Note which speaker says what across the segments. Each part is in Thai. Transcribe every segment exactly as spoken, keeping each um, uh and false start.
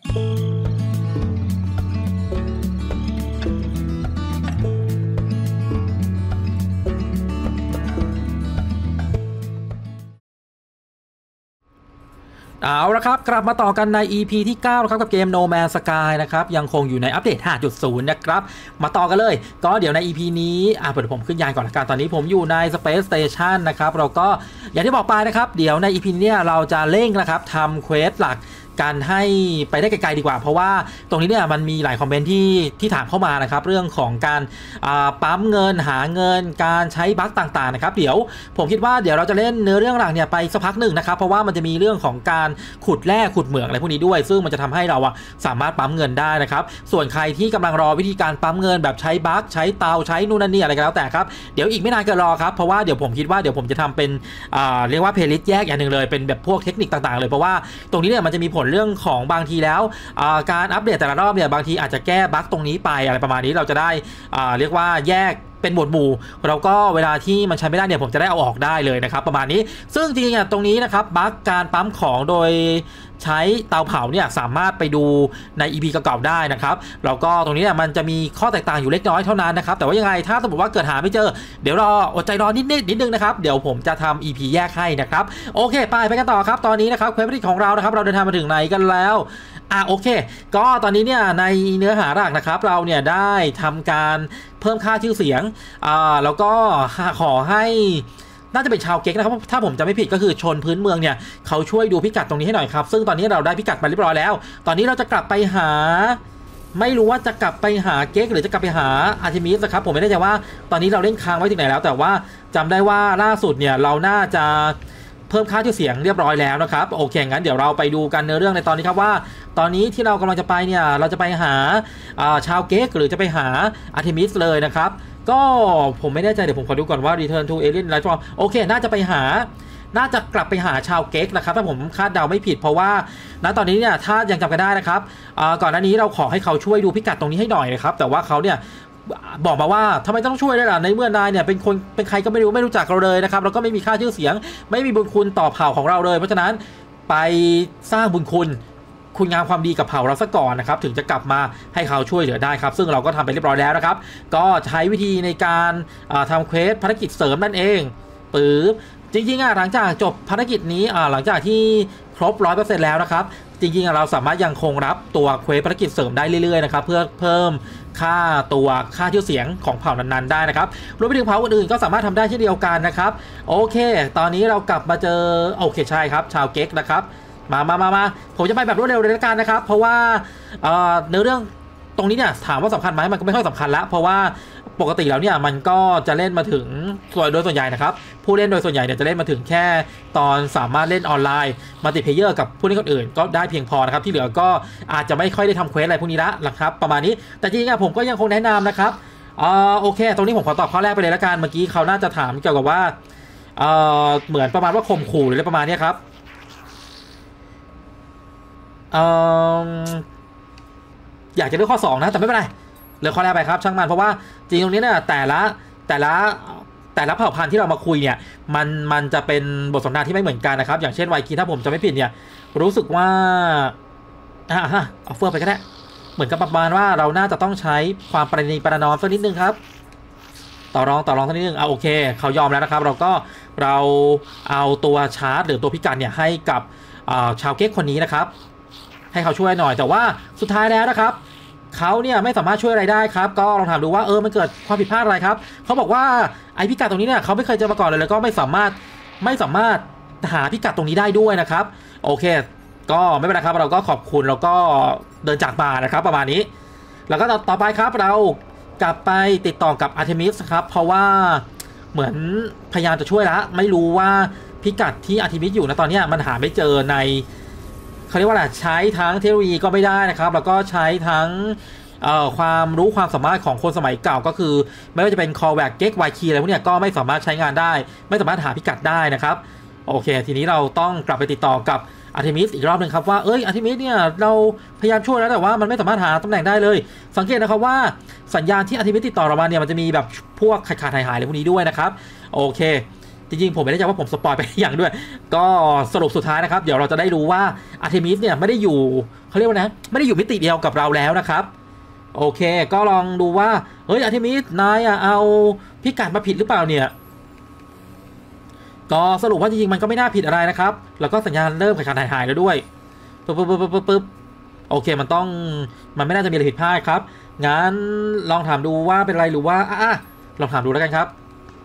Speaker 1: เอาละครับกลับมาต่อกันใน อี พี ที่เก้านะครับกับเกม No Man's Sky นะครับยังคงอยู่ในอัปเดต ห้าจุดศูนย์ นะครับมาต่อกันเลยก็เดี๋ยวใน อี พี นี้อ่ะเปิดผมขึ้นยานก่อนละกันตอนนี้ผมอยู่ใน Space Station นะครับเราก็อย่างที่บอกไปนะครับเดี๋ยวใน อี พี นี้เราจะเร่งนะครับทำเควสหลักการให้ไปได้ไกลๆดีกว่าเพราะว่าตรงนี้เนี่ยมันมีหลายคอมเมนต์ที่ที่ถามเข้ามานะครับเรื่องของการปั๊มเงินหาเงินการใช้บั๊กต่างๆนะครับเดี๋ยวผมคิดว่าเดี๋ยวเราจะเล่นเนื้อเรื่องหลักเนี่ยไปสักพักหนึ่งนะครับเพราะว่ามันจะมีเรื่องของการขุดแร่ขุดเหมืองอะไรพวกนี้ด้วยซึ่งมันจะทำให้เราอะสามารถปั๊มเงินได้นะครับส่วนใครที่กำลังรอวิธีการปั๊มเงินแบบใช้บั๊กใช้เตาใช้นู่นนั่นนี่อะไรก็แล้วแต่ครับเดี๋ยวอีกไม่นานก็รอครับเพราะว่าเดี๋ยวผมคิดว่าเดี๋ยวผมจะทำเป็นเรียกว่าเพลย์ลิสต์แยกอย่างหนึ่งเลยเป็นแบบพวกเทคนิคต่างๆเลยเพราะว่าตรงนี้เนี่ยมันจะมีผลเรื่องของบางทีแล้วการอัปเดตแต่ละรอบเนี่ยบางทีอาจจะแก้บั๊กตรงนี้ไปอะไรประมาณนี้เราจะได้เรียกว่าแยกเป็นหมวดหมู่เราก็เวลาที่มันใช้ไม่ได้เนี่ยผมจะได้เอาออกได้เลยนะครับประมาณนี้ซึ่งจริงๆตรงนี้นะครับบั๊กการปั๊มของโดยใช้เตาเผาเนี่ยสามารถไปดูใน อี พี เก่าๆได้นะครับแล้วก็ตรงนี้เนี่ยมันจะมีข้อแตกต่างอยู่เล็กน้อยเท่านั้นนะครับแต่ว่ายังไงถ้าสมมติว่าเกิดหาไม่เจอเดี๋ยวรออดใจรอนิดนิดนิดนึงนะครับเดี๋ยวผมจะทำ อี พี แยกให้นะครับโอเคไปไปกันต่อครับตอนนี้นะครับเควสของเรานะครับเราเดินทางมาถึงไหนกันแล้วอ่ะโอเคก็ตอนนี้เนี่ยในเนื้อหาหลักนะครับเราเนี่ยได้ทำการเพิ่มค่าชื่อเสียงอ่าแล้วก็ขอให้น่าจะเป็นชาวเก๊กนะครับถ้าผมจะไม่ผิดก็คือชนพื้นเมืองเนี่ยเขาช่วยดูพิกัดตรงนี้ให้หน่อยครับซึ่งตอนนี้เราได้พิกัดมาเรียบร้อยแล้วตอนนี้เราจะกลับไปหาไม่รู้ว่าจะกลับไปหาเก๊กหรือจะกลับไปหาอาร์เทมิสนะครับผมไม่แน่ใจว่าตอนนี้เราเล่นค้างไว้ถึงไหนแล้วแต่ว่าจำได้ว่าล่าสุดเนี่ยเราน่าจะเพิ่มค่าชื่อเสียงเรียบร้อยแล้วนะครับโอเคงั้นเดี๋ยวเราไปดูกันเนื้อเรื่องในตอนนี้ครับว่าตอนนี้ที่เรากำลังจะไปเนี่ยเราจะไปหาชาวเก๊กหรือจะไปหาอาร์เทมิสเลยนะครับก็ผมไม่แน่ใจเดี๋ยวผมขอดูก่อนว่า Return to Alien Lightfall โอเคน่าจะไปหาน่าจะกลับไปหาชาวเก๊กนะครับถ้าผมคาดเดาไม่ผิดเพราะว่าณตอนนี้เนี่ยถ้ายังจำกันได้นะครับก่อนหน้านี้เราขอให้เขาช่วยดูพิกัดตรงนี้ให้หน่อยนะครับแต่ว่าเขาเนี่ยบอกมาว่าทำไมต้องช่วยด้วยล่ะในเมื่อนายเนี่ยเป็นคนเป็นใครก็ไม่รู้ไม่รู้จักเราเลยนะครับแล้วก็ไม่มีค่าชื่อเสียงไม่มีบุญคุณต่อเผ่าของเราเลยเพราะฉะนั้นไปสร้างบุญคุณคุณงามความดีกับเผ่าเราซะก่อนนะครับถึงจะกลับมาให้เขาช่วยเหลือได้ครับซึ่งเราก็ทำไปเรียบร้อยแล้วนะครับก็ใช้วิธีในการทำเควสภารกิจเสริมนั่นเองปื๊บจริงๆอ่ะหลังจากจบภารกิจนี้อ่าหลังจากที่ครบ ร้อยเปอร์เซ็นต์ แล้วนะครับจริงๆเราสามารถยังคงรับตัวเควสภารกิจเสริมได้เรื่อยๆนะครับเพื่อเพิ่มค่าตัวค่าชื่อเสียงของเผ่านั้นๆได้นะครับรวมไปถึงเผ่าอื่นๆก็สามารถทำได้เช่นเดียวกันนะครับโอเคตอนนี้เรากลับมาเจอโอเคใช่ครับชาวเก๊กนะครับมามามามาผมจะไปแบบรวดเร็วเลยละกันนะครับเพราะว่าเนื้อเรื่องตรงนี้เนี่ยถามว่าสำคัญไหมมันก็ไม่ค่อยสำคัญละเพราะว่าปกติแล้วเนี่ยมันก็จะเล่นมาถึงโดยส่วนใหญ่นะครับผู้เล่นโดยส่วนใหญ่เนี่ยจะเล่นมาถึงแค่ตอนสามารถเล่นออนไลน์มัลติเพลเยอร์กับผู้เล่นคนอื่นก็ได้เพียงพอนะครับที่เหลือก็อาจจะไม่ค่อยได้ทำเควสอะไรพวกนี้ละนะครับประมาณนี้แต่จริงๆผมก็ยังคงแนะนำนะครับอ่าโอเคตรงนี้ผมขอตอบข้อแรกไปเลยละกันเมื่อกี้เขาน่าจะถามเกี่ยวกับว่าเอ่อเหมือนประมาณว่าข่มขู่หรืออะไรประมาณนี้ครับเอ่ออยากจะเลือกข้อสองนะแต่ไม่เป็นไรเลือกข้อแรกไปครับช่างมันเพราะว่าจริงตรงนี้เนี่ยแต่ละแต่ละแต่ละเผ่าพันธุ์ที่เรามาคุยเนี่ยมันมันจะเป็นบทสนทนาที่ไม่เหมือนกันนะครับอย่างเช่นไวคีถ้าผมจะไม่ผิดเนี่ยรู้สึกว่าอ่าฮะเอาเฟื่องไปก็ได้เหมือนกับประมาณว่าเราน่าจะต้องใช้ความประณีประนอมสักนิดนึงครับต่อรองต่อรองสักนิดนึงอ่ะโอเคเขายอมแล้วนะครับเราก็เราเอาตัวชาร์จหรือตัวพิกัดเนี่ยให้กับชาวเก๊กคนนี้นะครับให้เขาช่วยหน่อยแต่ว่าสุดท้ายแล้วนะครับเขาเนี่ยไม่สามารถช่วยอะไรได้ครับก็ลองถามดูว่าเออมันเกิดความผิดพลาดอะไรครับเขาบอกว่าไอพิกัดตรงนี้เนี่ยเขาไม่เคยเจอมาก่อนเลยแล้วก็ไม่สามารถไม่สามารถหาพิกัดตรงนี้ได้ด้วยนะครับโอเคก็ไม่เป็นไรครับเราก็ขอบคุณแล้วก็เดินจากมานะครับประมาณนี้แล้วก็ต่อไปครับเรากลับไปติดต่อกับอาร์เทมิสครับเพราะว่าเหมือนพยายามจะช่วยละไม่รู้ว่าพิกัดที่อาร์เทมิสอยู่นะตอนนี้มันหาไม่เจอในเขาเรียกว่าอะไรใช้ทั้งเทคโนโลยีก็ไม่ได้นะครับแล้วก็ใช้ทั้งความรู้ความสามารถของคนสมัยเก่าก็คือไม่ว่าจะเป็น callback get y key อะไรพวกนี้ก็ไม่สามารถใช้งานได้ไม่สามารถหาพิกัดได้นะครับโอเคทีนี้เราต้องกลับไปติดต่อกับอาร์เทมิสอีกรอบหนึ่งครับว่าเอ้ยอาร์เทมิสเนี่ยเราพยายามช่วยแล้วแต่ว่ามันไม่สามารถหาตำแหน่งได้เลยสังเกตนะครับว่าสัญญาณที่อาร์เทมิสติดต่อเรามาเนี่ยมันจะมีแบบพวกขาดขาดหายหายอะไรพวกนี้ด้วยนะครับโอเคจริงๆผมไม่ได้ใจว่าผมสปอยไปอย่างด้วยก็สรุปสุดท้ายนะครับเดี๋ยวเราจะได้รู้ว่าอาร์เทมิสเนี่ยไม่ได้อยู่เขาเรียกว่านะไม่ได้อยู่มิติเดียวกับเราแล้วนะครับโอเคก็ลองดูว่าเฮ้ยอาร์เทมิสนายอะเอาพิกัดมาผิดหรือเปล่าเนี่ยก็สรุปว่าจริงๆมันก็ไม่น่าผิดอะไรนะครับแล้วก็สัญญาณเริ่มขาดหายหายแล้วด้วยปึ๊บปึ๊บปึ๊บปึ๊บปึ๊บโอเคมันต้องมันไม่น่าจะมีอะไรผิดพลาดครับงั้นลองถามดูว่าเป็นไรหรือว่าอ่ะลองถามดูแล้วกันครับ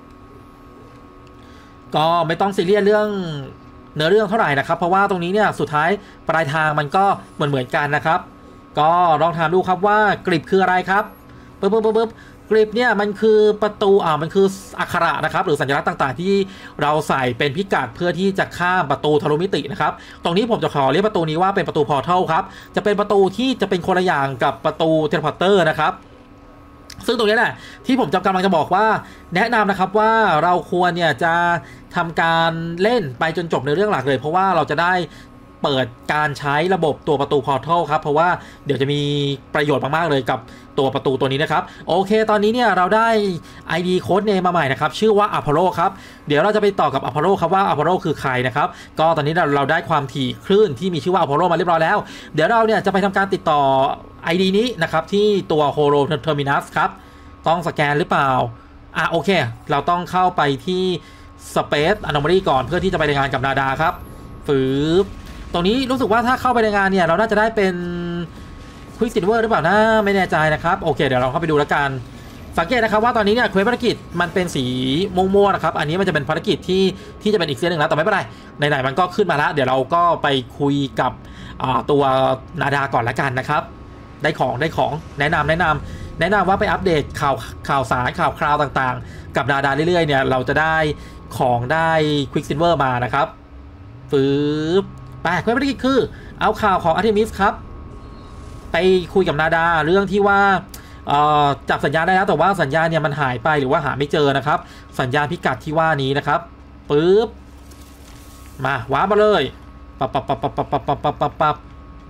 Speaker 1: ก็ไม่ต้องซีเรียสเรื่องเนื้อเรื่องเท่าไหร่นะครับเพราะว่าตรงนี้เนี่ยสุดท้ายปลายทางมันก็เหมือนเหมือนกันนะครับก็ลองถามดูครับว่ากริบคืออะไรครับปึ๊บปึ๊บปึ๊บปึ๊บกริบเนี่ยมันคือประตูอ่ามันคืออักขระนะครับหรือสัญลักษณ์ต่างๆที่เราใส่เป็นพิกัดเพื่อที่จะข้ามประตูทะลุมิตินะครับตรงนี้ผมจะขอเรียกประตูนี้ว่าเป็นประตูพอร์ทัลครับจะเป็นประตูที่จะเป็นคนละอย่างกับประตูเทเลพอร์เตอร์นะครับซึ่งตรงนี้แหละที่ผมจะกำลังจะบอกว่าแนะนำนะครับว่าเราควรเนี่ยจะทำการเล่นไปจนจบในเรื่องหลักเลยเพราะว่าเราจะได้เปิดการใช้ระบบตัวประตูพอร์ทัลครับเพราะว่าเดี๋ยวจะมีประโยชน์มากๆเลยกับตัวประตูตัวนี้นะครับโอเคตอนนี้เนี่ยเราได้ ไอ ดี Code Name มาใหม่นะครับชื่อว่า Apollo ครับเดี๋ยวเราจะไปต่อกับ Apollo ครับว่า Apollo คือใครนะครับก็ตอนนี้เราได้ความถี่คลื่นที่มีชื่อว่า Apollo มาเรียบร้อยแล้วเดี๋ยวเราเนี่ยจะไปทำการติดต่อ ไอ ดี นี้นะครับที่ตัว Holo Terminus ครับต้องสแกนหรือเปล่าอ่ะโอเคเราต้องเข้าไปที่ Space Anomaly ก่อนเพื่อที่จะไปรายงานกับนาดาครับฝืบตรงนี้รู้สึกว่าถ้าเข้าไปในงานเนี่ยเราน่าจะได้เป็น Quick Silver หรือเปล่านะไม่แน่ใจนะครับโอเคเดี๋ยวเราเข้าไปดูแล้วกันสังเกตนะครับว่าตอนนี้เนี่ยเควสภารกิจมันเป็นสีม่วงๆนะครับอันนี้มันจะเป็นภารกิจที่ที่จะเป็นอีกเส้นหนึ่งแล้วแต่ไม่เป็นไรไหนๆมันก็ขึ้นมาแล้วเดี๋ยวเราก็ไปคุยกับตัวนาดาก่อนละกันนะครับได้ของได้ของแนะนำแนะนำแนะนำว่าไปอัปเดตข่าวข่าวสารข่าวคราวต่างๆกับนาดาเรื่อยๆเนี่ยเราจะได้ของได้ Quick Silver มานะครับฟืบไปเควสภารกิจคือเอาข่าวของอาร์เทมิสครับไปคุยกับนาดาเรื่องที่ว่าจับสัญญาณได้แล้วแต่ว่าสัญญาณเนี่ยมันหายไปหรือว่าหาไม่เจอนะครับสัญญาณพิกัดที่ว่านี้นะครับปึ๊บมาว้ามาเลยปับปับปับปับปับปับปับปับปับปับ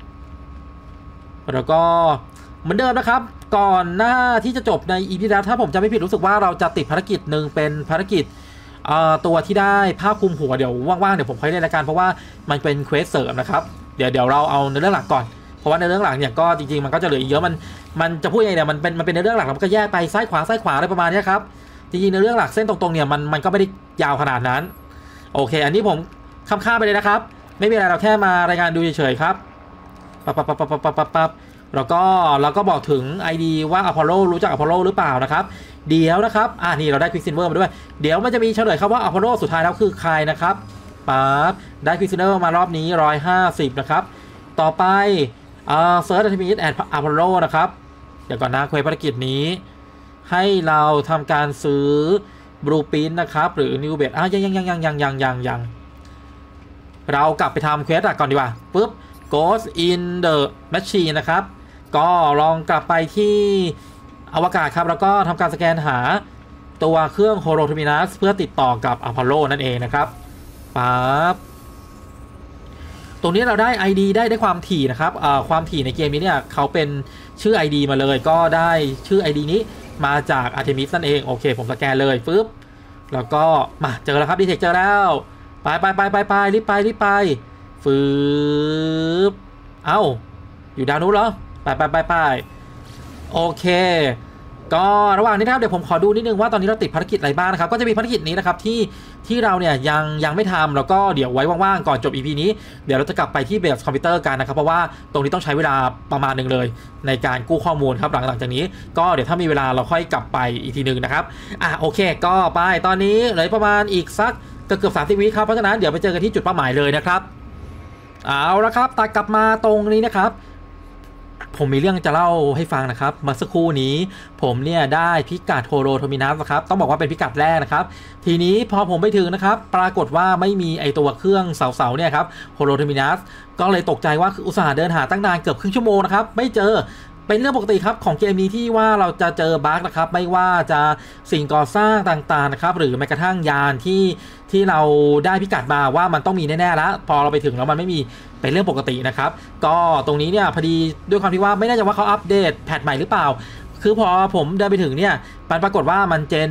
Speaker 1: แล้วก็เหมือนเดิมนะครับก่อนหน้าที่จะจบใน อี พี แล้วถ้าผมจะไม่ผิดรู้สึกว่าเราจะติดภารกิจหนึ่งเป็นภารกิจตัวที่ได้ผ้าคลุมหัวเดี๋ยวว่างๆเดี๋ยวผมค่อยเล่นรายการเพราะว่ามันเป็นเควสเสริมนะครับเดี๋ยวเดี๋ยวเราเอาในเรื่องหลักก่อนเพราะว่าในเรื่องหลังเนี่ยก็จริงๆมันก็จะเหลืออีกเยอะมันมันจะพูดยังไงเนี่ยมันเป็นมันเป็นในเรื่องหลักมันก็แยกไปซ้ายขวาซ้ายขวาอะไรประมาณนี้ครับจริงๆในเรื่องหลักเส้นตรงๆเนี่ยมันมันก็ไม่ได้ยาวขนาดนั้นโอเคอันนี้ผมข้ามๆไปเลยนะครับไม่มีอะไรเราแค่มารายงานดูเฉยๆครับปั๊บปั๊บปั๊บปั๊บปั๊บปั๊บปั๊บแล้วก็เราก็บอกถึง ไอ ดี ว่า Apollo รู้จัก Apollo หรือเปล่านะครับเดี๋ยวนะครับอ่านี่เราได้ Quick Silver มาด้วยเดี๋ยวมันจะมีเฉลยครับว่า Apollo สุดท้ายแล้วคือใครนะครับปั๊บได้ Quick Silver มารอบนี้หนึ่งร้อยห้าสิบนะครับต่อไปอ่า Search Artemis and Apollo นะครับเดี๋ยวก่อนนะเควสภารกิจนี้ให้เราทำการซื้อ Blueprint นะครับหรือ New Base อ่ะยังยังยังยังยังยังยังยังเรากลับไปทำเควสก่อนดีกว่าปุ๊บ Ghost in the Machine นะครับก็ลองกลับไปที่อวกาศครับแล้วก็ทำการสแกนหาตัวเครื่อง Holo Terminus เพื่อติดต่อกับ Apollo นั่นเองนะครับปั๊บตรงนี้เราได้ ไอ ดี ได้ได้ความถี่นะครับความถี่ในเกมนี้เนี่ยเขาเป็นชื่อ ไอ ดี มาเลยก็ได้ชื่อ ไอ ดี นี้มาจาก Artemis นั่นเองโอเคผมสแกนเลยปึ๊บแล้วก็มาเจอแล้วครับดีเทคเจอแล้วไปไปไปไปไปรีบไปรีบไปฟืบเอ้าอยู่ดาวนู้นเหรอไปไปไปไปโอเคก็ระหว่างนี้นะครับเดี๋ยวผมขอดูนิดนึงว่าตอนนี้เราติดภารกิจอะไรบ้างนะครับก็จะมีภารกิจนี้นะครับที่ที่เราเนี่ยยังยังไม่ทำแล้วก็เดี๋ยวไว้ว่างๆก่อนจบ อี พี นี้เดี๋ยวเราจะกลับไปที่เบสคอมพิวเตอร์กันนะครับเพราะว่าตรงนี้ต้องใช้เวลาประมาณหนึ่งเลยในการกู้ข้อมูลครับหลังๆจากนี้ก็เดี๋ยวถ้ามีเวลาเราค่อยกลับไปอีกทีหนึ่งนะครับอ่ะโอเคก็ไปตอนนี้เหลือประมาณอีกสักเกือบสามสิบวิครับเพราะฉะนั้นเดี๋ยวไปเจอกันที่จุดเป้าหมายเลยนะครับเอาละครับตัดกลับมาตรงนี้นะครับผมมีเรื่องจะเล่าให้ฟังนะครับเมื่อสักครู่นี้ผมเนี่ยได้พิกัด Holo Terminus นะครับต้องบอกว่าเป็นพิกัดแรกนะครับทีนี้พอผมไปถึงนะครับปรากฏว่าไม่มีไอตัวเครื่องเสาๆเนี่ยครับ Holo Terminus ก็เลยตกใจว่าอุตส่าห์เดินหาตั้งนานเกือบครึ่งชั่วโมงนะครับไม่เจอเป็นเรื่องปกติครับของเกมนี้ที่ว่าเราจะเจอบั๊กนะครับไม่ว่าจะสิ่งก่อสร้างต่างๆนะครับหรือแม้กระทั่งยานที่ที่เราได้พิกัดมาว่ามันต้องมีแน่ๆแล้วพอเราไปถึงแล้วมันไม่มีเป็นเรื่องปกตินะครับก็ตรงนี้เนี่ยพอดีด้วยความที่ว่าไม่แน่ใจว่าเขาอัปเดตแพทใหม่หรือเปล่าคือพอผมเดินไปถึงเนี่ยมันปรากฏว่ามันเจน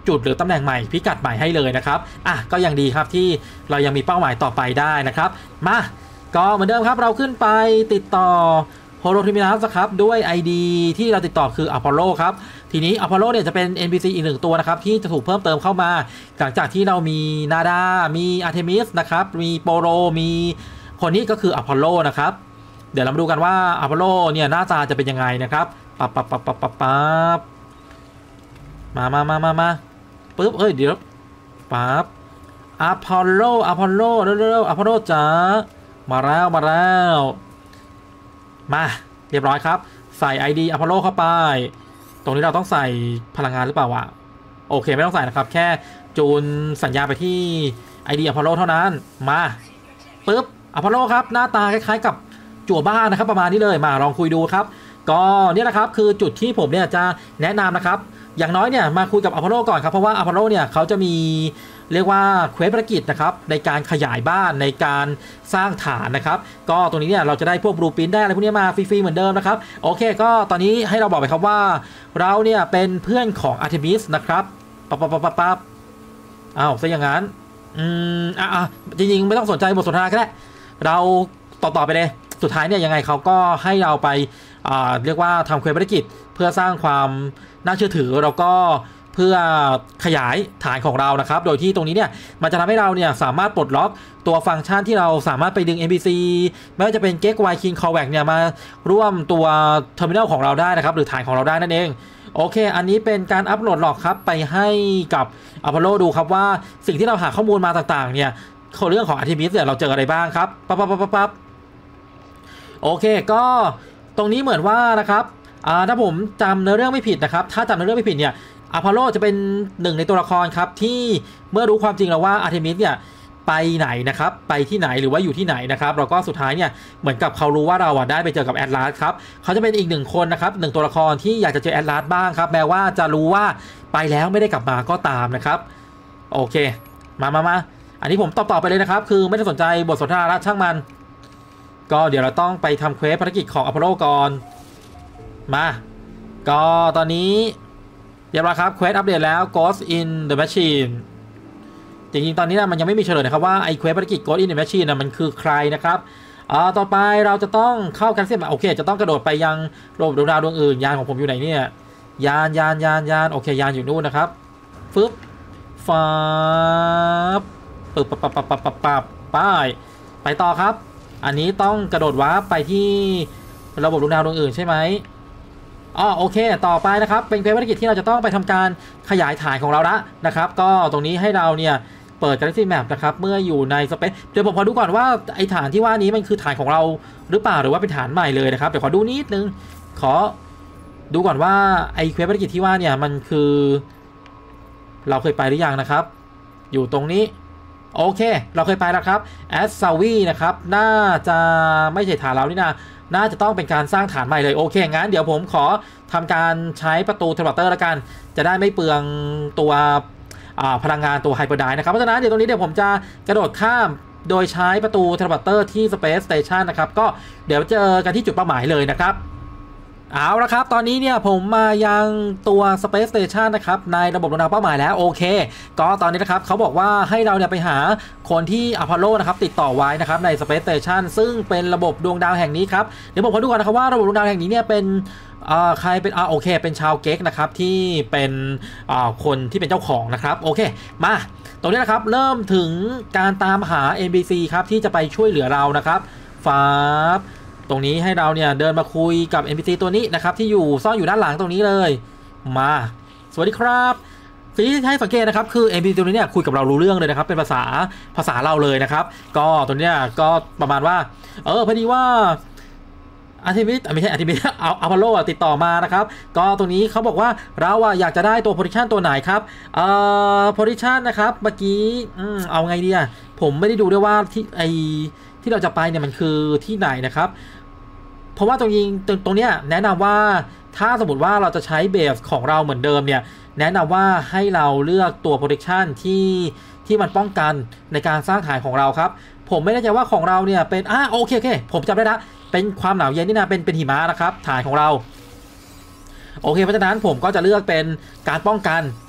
Speaker 1: จุดหรือตำแหน่งใหม่พิกัดใหม่ให้เลยนะครับอ่ะก็ยังดีครับที่เรายังมีเป้าหมายต่อไปได้นะครับมาก็เหมือนเดิมครับเราขึ้นไปติดต่อโฮโลทริมินัสครับด้วย ไอ ดี ที่เราติดต่อคืออพอลโลครับทีนี้อพอลโลเนี่ยจะเป็น เอ็น พี ซี อีกหนึ่งตัวนะครับที่จะถูกเพิ่มเติมเข้ามาหลังจากที่เรามีนาดามีอาร์เทมิสนะครับมีโปโลมีคนนี้ก็คืออพอลโลนะครับเดี๋ยวเรามาดูกันว่าอพอลโลเนี่ยหน้าตาจะเป็นยังไงนะครับปั๊บปั๊บปั๊บปั๊บปั๊บปั๊บมามามามามาปึ๊บเอ้ยเดี๋ยวปั๊บอพอลโลอพอลโลเร็วๆอพอลโลจ๋ามาแล้วมาแล้วมาเรียบร้อยครับใส่ ไอ ดี อพอลโลเข้าไปตรงนี้เราต้องใส่พลังงานหรือเปล่าวะโอเคไม่ต้องใส่นะครับแค่จูนสัญญาไปที่ ไอ ดี อพอลโลเท่านั้นมาปึ๊บอพอลโลครับหน้าตาคล้ายๆกับจั่วบ้านนะครับประมาณนี้เลยมาลองคุยดูครับก็เนี่ยนะครับคือจุดที่ผมเนี่ยจะแนะนำนะครับอย่างน้อยเนี่ยมาคุยกับอพอลโลก่อนครับเพราะว่าอพอลโลเนี่ยเขาจะมีเรียกว่าเควสภารกิจนะครับในการขยายบ้านในการสร้างฐานนะครับก็ตรงนี้เนี่ยเราจะได้พวกบลูพิ้นได้อะไรพวกนี้มาฟรีๆเหมือนเดิมนะครับโอเคก็ตอนนี้ให้เราบอกไปครับว่าเราเนี่ยเป็นเพื่อนของอาร์เทมิสนะครับปั๊บปั๊บปั๊บปั๊บอ้าวซะอย่างนั้นอืมอ่ะอ่ะจริงๆไม่ต้องสนใจบทสนทนาก็ได้เราต่อๆไปเลยสุดท้ายเนี่ยยังไงเขาก็ให้เราไปอ่าเรียกว่าทำเควสภารกิจเพื่อสร้างความน่าเชื่อถือแล้วก็เพื่อขยายฐานของเรานะครับโดยที่ตรงนี้เนี่ยมันจะทำให้เราเนี่ยสามารถปลดล็อกตัวฟังก์ชันที่เราสามารถไปดึง เอ็น พี ซี ไม่ว่าจะเป็น Get Why King Callback เนี่ยมาร่วมตัวเทอร์มินอลของเราได้นะครับหรือฐานของเราได้นั่นเองโอเคอันนี้เป็นการอัปโหลดหลอกครับไปให้กับอพอลโลดูครับว่าสิ่งที่เราหาข้อมูลมาต่างๆเนี่ยเรื่องของอาร์เทมิสเนี่ยเราเจออะไรบ้างครับปั๊บปั๊บปั๊บปั๊บโอเคก็ตรงนี้เหมือนว่านะครับอ่าถ้าผมจำเนื้อเรื่องไม่ผิดนะครับถ้าจำเนื้อเรื่องไม่ผิดเนี่ยอพอลโลจะเป็นหนึ่งในตัวละครครับที่เมื่อรู้ความจริงแล้วว่าอาร์เทมิสเนี่ยไปไหนนะครับไปที่ไหนหรือว่าอยู่ที่ไหนนะครับแล้วก็สุดท้ายเนี่ยเหมือนกับเขารู้ว่าเราอ่ะได้ไปเจอกับแอตลาสครับเขาจะเป็นอีกหนึ่งคนนะครับหนึ่งตัวละครที่อยากจะเจอแอตลาสบ้างครับแม้ว่าจะรู้ว่าไปแล้วไม่ได้กลับมาก็ตามนะครับโอเคมามามาอันนี้ผมตอบต่อไปเลยนะครับคือไม่ได้สนใจบทสนทนาละช่างมันก็เดี๋ยวเราต้องไปทำเควสภารกิจของอพอลโลก่อนมาก็ตอนนี้เรียบร้อยครับเควสอัปเดตแล้ว Ghost in the Machine จริงๆตอนนี้นะมันยังไม่มีเฉลยนะครับว่าไอ้เควสภารกิจ Ghost in the Machine นะมันคือใครนะครับอ่าต่อไปเราจะต้องเข้ากันเสียมาโอเคจะต้องกระโดดไปยังโลกดวงดาวดวงอื่นยานของผมอยู่ไหนเนี่ยยานยานยานยานโอเคยานอยู่นู่นนะครับฟึบฟ้าปึ๊บปับปับปับปับปับปับไปไปต่อครับอันนี้ต้องกระโดดวาร์ปไปที่ระบบดวงดาวดวงอื่นใช่ไหมอ๋อโอเคต่อไปนะครับเป็นเควสภารกิจที่เราจะต้องไปทำการขยายฐานของเราละนะครับก็ตรงนี้ให้เราเนี่ยเปิด Galaxy Map นะครับเมื่ออยู่ในสเปซเดี๋ยวผมขอดูก่อนว่าไอฐานที่ว่านี้มันคือฐานของเราหรือเปล่าหรือว่าเป็นฐานใหม่เลยนะครับเดี๋ยวขอดูนิดนึงขอดูก่อนว่าไอเควสภารกิจที่ว่าเนี่ยมันคือเราเคยไปหรือยังนะครับอยู่ตรงนี้โอเคเราเคยไปแล้วครับแอสซาวีนะครับน่าจะไม่ใช่ฐานเรานี่นะน่าจะต้องเป็นการสร้างฐานใหม่เลยโอเคงั้นเดี๋ยวผมขอทำการใช้ประตูเทเลพอร์เตอร์แล้วกันจะได้ไม่เปลืองตัวพลังงานตัวไฮเปอร์ไดนะครับเพราะฉะนั้นเดี๋ยวตรงนี้เดี๋ยวผมจะกระโดดข้ามโดยใช้ประตูเทเลพอร์เตอร์ที่ Space Station นะครับก็เดี๋ยวเจอกันที่จุดเป้าหมายเลยนะครับเอาละครับตอนนี้เนี่ยผมมายังตัว Space Station นะครับในระบบดวงดาวเป้าหมายแล้วโอเคก็ตอนนี้นะครับเขาบอกว่าให้เราเนี่ยไปหาคนที่อพอลโลนะครับติดต่อไว้นะครับใน Space Station ซึ่งเป็นระบบดวงดาวแห่งนี้ครับเดี๋ยวผมขอดูก่อนนะครับว่าระบบดวงดาวแห่งนี้เนี่ยเป็นอ่าใครเป็นอ่าโอเคเป็นชาวเก๊กนะครับที่เป็นอ่าคนที่เป็นเจ้าของนะครับโอเคมาตรงนี้นะครับเริ่มถึงการตามหา เอ็น พี ซี ครับที่จะไปช่วยเหลือเรานะครับฟ้าตรงนี้ให้เราเนี่ยเดินมาคุยกับ เอ็น พี ซี ตัวนี้นะครับที่อยู่ซ่อนอยู่ด้านหลังตรงนี้เลยมาสวัสดีครับสิ่งที่ให้สังเกตนะครับคือ เอ็น พี ซี ตัวนี้เนี่ยคุยกับเรารู้เรื่องเลยนะครับเป็นภาษาภาษาเราเลยนะครับก็ตัวนี้ก็ประมาณว่าเออพอดีว่าอาร์เทมิสไม่ใช่อาร์เทมิสเอาอพอลโลติดต่อมานะครับก็ตรงนี้เขาบอกว่าเราอะอยากจะได้ตัวโพซิชันตัวไหนครับเอ่อโพซิชันนะครับเมื่อกี้อืมเอาไงดีอะผมไม่ได้ดูด้วยว่าที่ไอที่เราจะไปเนี่ยมันคือที่ไหนนะครับเพราะว่าตรงยิงตรงเนี้ยแนะนำว่าถ้าสมมติว่าเราจะใช้เบสของเราเหมือนเดิมเนี่ยแนะนำว่าให้เราเลือกตัว protection ที่ที่มันป้องกันในการสร้างฐานของเราครับผมไม่แน่ใจว่าของเราเนี่ยเป็นอ่าโอเคโอเคผมจำได้ละเป็นความหนาวเย็นนี่นะเป็นเป็นหิมะนะครับฐานของเราโอเคเพราะฉะนั้นผมก็จะเลือกเป็นการป้องกัน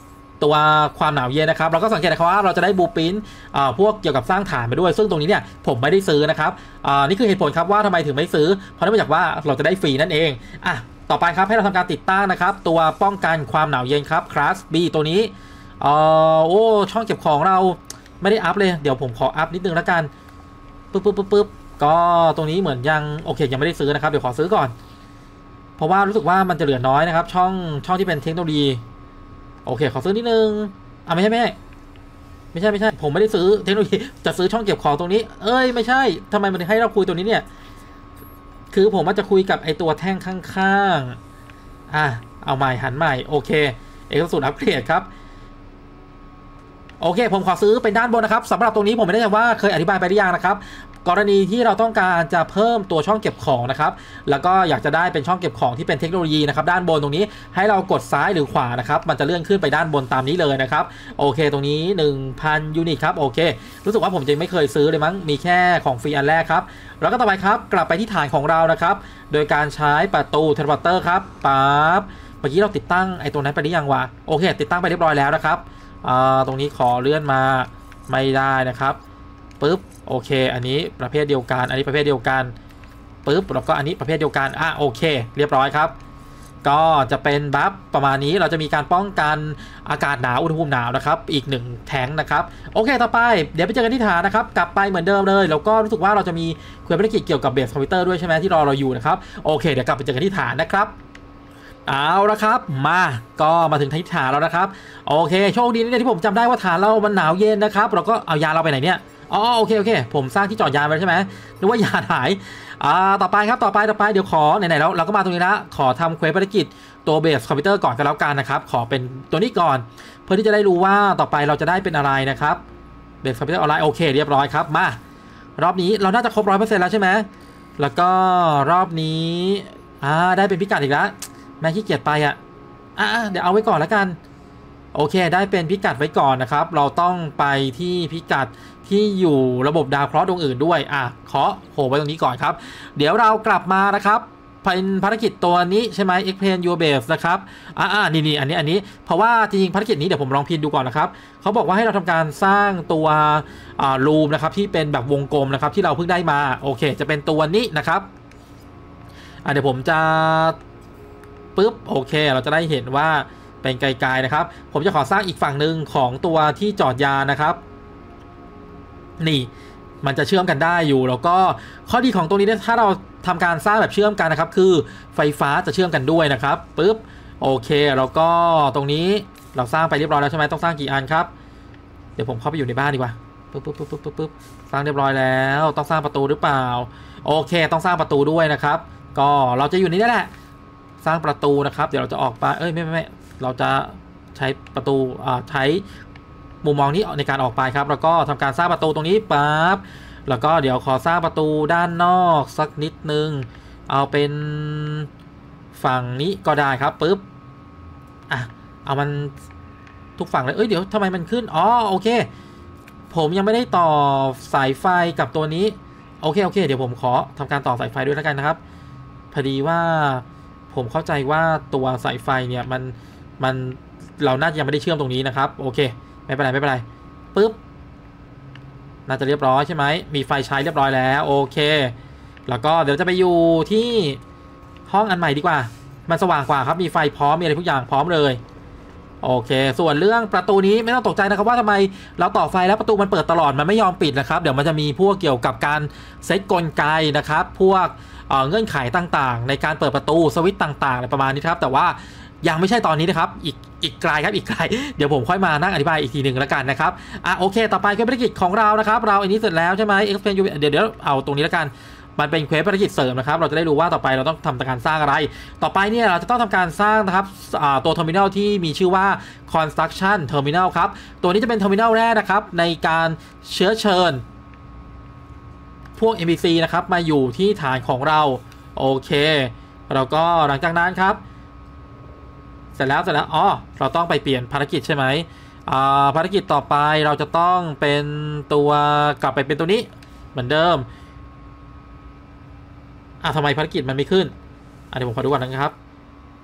Speaker 1: ตัวความหนาวเย็นนะครับเราก็สังเกตนะครับว่าเราจะได้บูปินพวกเกี่ยวกับสร้างฐานไปด้วยซึ่งตรงนี้เนี่ยผมไม่ได้ซื้อนะครับนี่คือเหตุผลครับว่าทำไมถึงไม่ซื้อเพราะเนื่องจากว่าเราจะได้ฟรีนั่นเองอ่ะต่อไปครับให้เราทำการติดตั้งนะครับตัวป้องกันความหนาวเย็นครับคลาส B ตัวนี้เอ่อโอ้ช่องเก็บของเราไม่ได้อัพเลยเดี๋ยวผมขออัพนิดนึงแล้วกันปึ๊บปึ๊บปึ๊บปึ๊บก็ตรงนี้เหมือนยังโอเคยังไม่ได้ซื้อนะครับเดี๋ยวขอซื้อก่อนเพราะว่ารู้สึกว่ามันจะเหลือน้อยนะครับช่องช่องที่เป็นเทคโนโลยีโอเคขอซื้อนิดนึงอ่ะไม่ใช่ไม่ใช่ไม่ใช่ไม่ใช่ผมไม่ได้ซื้อเทคโนโลยีจะซื้อช่องเก็บของตรงนี้เอ้ยไม่ใช่ทำไมมันให้เราคุยตัวนี้เนี่ยคือผมว่าจะคุยกับไอตัวแท่งข้างๆอ่ะเอาใหม่หันใหม่โอเคเอกสูตรอัปเกรดครับโอเคผมขอซื้อเป็นด้านบนนะครับสำหรับตรงนี้ผมไม่แน่ใจว่าเคยอธิบายไปหรือยังนะครับกรณีที่เราต้องการจะเพิ่มตัวช่องเก็บของนะครับแล้วก็อยากจะได้เป็นช่องเก็บของที่เป็นเทคโนโลยีนะครับด้านบนตรงนี้ให้เรากดซ้ายหรือขวานะครับมันจะเลื่อนขึ้นไปด้านบนตามนี้เลยนะครับโอเคตรงนี้ หนึ่งพัน ยูนิตครับโอเครู้สึกว่าผมจะไม่เคยซื้อเลยมั้งมีแค่ของฟรีอันแรกครับแล้วก็ต่อไปครับกลับไปที่ฐานของเรานะครับโดยการใช้ประตูเทเลพอร์เตอร์ครับปั๊บเมื่อกี้เราติดตั้งไอ้ตัวนั้นไปหรือยังวะโอเคติดตั้งไปเรียบร้อยแล้วนะครับตรงนี้ขอเลื่อนมาไม่ได้นะครับปึ๊บโอเคอันนี้ประเภทเดียวกันอันนี้ประเภทเดียวกันปึ๊บแล้วก็อันนี้ประเภทเดียวกันอ่ะโอเคเรียบร้อยครับก็จะเป็นบัฟประมาณนี้เราจะมีการป้องกันอากาศหนาวอุณหภูมิหนาวนะครับอีกหนึ่งแทงนะครับโอเคต่อไปเดี๋ยวไปเจอกันที่ฐานนะครับกลับไปเหมือนเดิมเลยแล้วก็รู้สึกว่าเราจะมีเควสภารกิจเกี่ยวกับเบสคอมพิวเตอร์ด้วยใช่ไหมที่รอเราอยู่นะครับโอเคเดี๋ยวกลับไปเจอกันที่ฐานนะครับเอาละครับมาก็มาถึงที่ฐานแล้วนะครับโอเคโชคดีนี่ที่ผมจำได้ว่าฐานเรามันหนาวเย็นนะครับเราก็เอายาเราไปไหนเนี่ยอ๋อโอเคโอเคผมสร้างที่จอดยานไปใช่ไหมนึกว่ายานหายอ่าต่อไปครับต่อไปต่อไปเดี๋ยวขอไหนๆแล้วเราก็มาตรงนี้ละขอทำเควสภารกิจตัวเบสคอมพิวเตอร์ก่อนกันแล้วกันนะครับขอเป็นตัวนี้ก่อนเพื่อที่จะได้รู้ว่าต่อไปเราจะได้เป็นอะไรนะครับเบสคอมพิวเตอร์ออนไลน์โอเคเรียบร้อยครับมารอบนี้เราน่าจะครบร้อยเปอร์เซ็นต์แล้วใช่ไหมแล้วก็รอบนี้อ่าได้เป็นพิกัดอีกแล้วแม่ขี้เกียจไปอ่ะอ่ะเดี๋ยวเอาไว้ก่อนแล้วกันโอเคได้เป็นพิกัดไว้ก่อนนะครับเราต้องไปที่พิกัดที่อยู่ระบบดาวเคราะห์ดวงอื่นด้วยอ่ะเคาะโผล่ไว้ตรงนี้ก่อนครับเดี๋ยวเรากลับมานะครับเป็นภารกิจตัวนี้ใช่ไหม Expand Your Base นะครับอ่าอ่านี่นี่อันนี้อันนี้เพราะว่าจริงๆภารกิจนี้เดี๋ยวผมลองพิมพ์ดูก่อนนะครับเขาบอกว่าให้เราทำการสร้างตัวอ่ารูมนะครับที่เป็นแบบวงกลมนะครับที่เราเพิ่งได้มาโอเคจะเป็นตัวนี้นะครับอ่าเดี๋ยวผมจะปึ๊บโอเคเราจะได้เห็นว่าเป็นไกลๆนะครับผมจะขอสร้างอีกฝั่งหนึ่งของตัวที่จอดยานนะครับนี่มันจะเชื่อมกันได้อยู่แล้วก็ข้อดีของตัวนี้เนี่ยถ้าเราทำการสร้างแบบเชื่อมกันนะครับคือไฟฟ้าจะเชื่อมกันด้วยนะครับปึ๊บโอเคแล้วก็ตรงนี้เราสร้างไปเรียบร้อยแล้วใช่ไหมต้องสร้างกี่อันครับเดี๋ยวผมเข้าไปอยู่ในบ้านดีกว่าปึ๊บปึ๊บปึ๊บปึ๊บปึ๊บสร้างเรียบร้อยแล้วต้องสร้างประตูหรือเปล่าโอเคต้องสร้างประตูด้วยนะครับก็เราจะอยู่นี่แหละสร้างประตูนะครับเดี๋ยวเราจะออกไปเอ้ยไม่ไม่ไม่เราจะใช้ประตูอ่าใช้มุมมองนี้ในการออกไปครับแล้วก็ทำการสร้างประตูตรงนี้ปั๊บแล้วก็เดี๋ยวขอสร้างประตูด้านนอกสักนิดนึงเอาเป็นฝั่งนี้ก็ได้ครับปึ๊บอ่ะเอามันทุกฝั่งเลยเอ้ยเดี๋ยวทำไมมันขึ้นอ๋อโอเคผมยังไม่ได้ต่อสายไฟกับตัวนี้โอเคโอเคเดี๋ยวผมขอทำการต่อสายไฟด้วยแล้วกันนะครับพอดีว่าผมเข้าใจว่าตัวสายไฟเนี่ยมันมันเราน่าจะยังไม่ได้เชื่อมตรงนี้นะครับโอเคไม่เป็นไรไม่เป็นไรปึ๊บน่าจะเรียบร้อยใช่ไหมมีไฟใช้เรียบร้อยแล้วโอเคแล้วก็เดี๋ยวจะไปอยู่ที่ห้องอันใหม่ดีกว่ามันสว่างกว่าครับมีไฟพร้อมมีอะไรทุกอย่างพร้อมเลยโอเคส่วนเรื่องประตูนี้ไม่ต้องตกใจนะครับว่าทำไมเราต่อไฟแล้วประตูมันเปิดตลอดมันไม่ยอมปิดนะครับเดี๋ยวมันจะมีพวกเกี่ยวกับการเซตกลไกนะครับพวกเงื่อนไขต่างๆในการเปิดประตูสวิตช์ต่างๆอะไรประมาณนี้ครับแต่ว่ายังไม่ใช่ตอนนี้นะครับอีกอีกไกลครับอีกไกลเดี๋ยวผมค่อยมานั่งอธิบายอีกทีหนึ่งแล้วกันนะครับอ่ะโอเคต่อไปเควสภารกิจของเรานะครับเราอันนี้เสร็จแล้วใช่ไหม Expand Your เดี๋ยวเดี๋ยวเอาตรงนี้แล้วกันมันเป็นเควสภารกิจเสริมนะครับเราจะได้รู้ว่าต่อไปเราต้องทำการสร้างอะไรต่อไปเนี่ยเราจะต้องทำการสร้างนะครับตัวเทอร์มินัลที่มีชื่อว่า Construction Terminal ครับตัวนี้จะเป็นเทอร์มินัลแรกนะครับในการเชื้อเชิญพวก เอ็ม พี ซี นะครับมาอยู่ที่ฐานของเราโอเคแล้วก็หลังจากนั้นครับเสร็จแล้วเสร็จแล้วอ๋อเราต้องไปเปลี่ยนภารกิจใช่ไหมอ่าภารกิจต่อไปเราจะต้องเป็นตัวกลับไปเป็นตัวนี้เหมือนเดิมอ่ะทำไมภารกิจมันไม่ขึ้นอ่ะเดี๋ยวผมขอดูก่อนนะครับ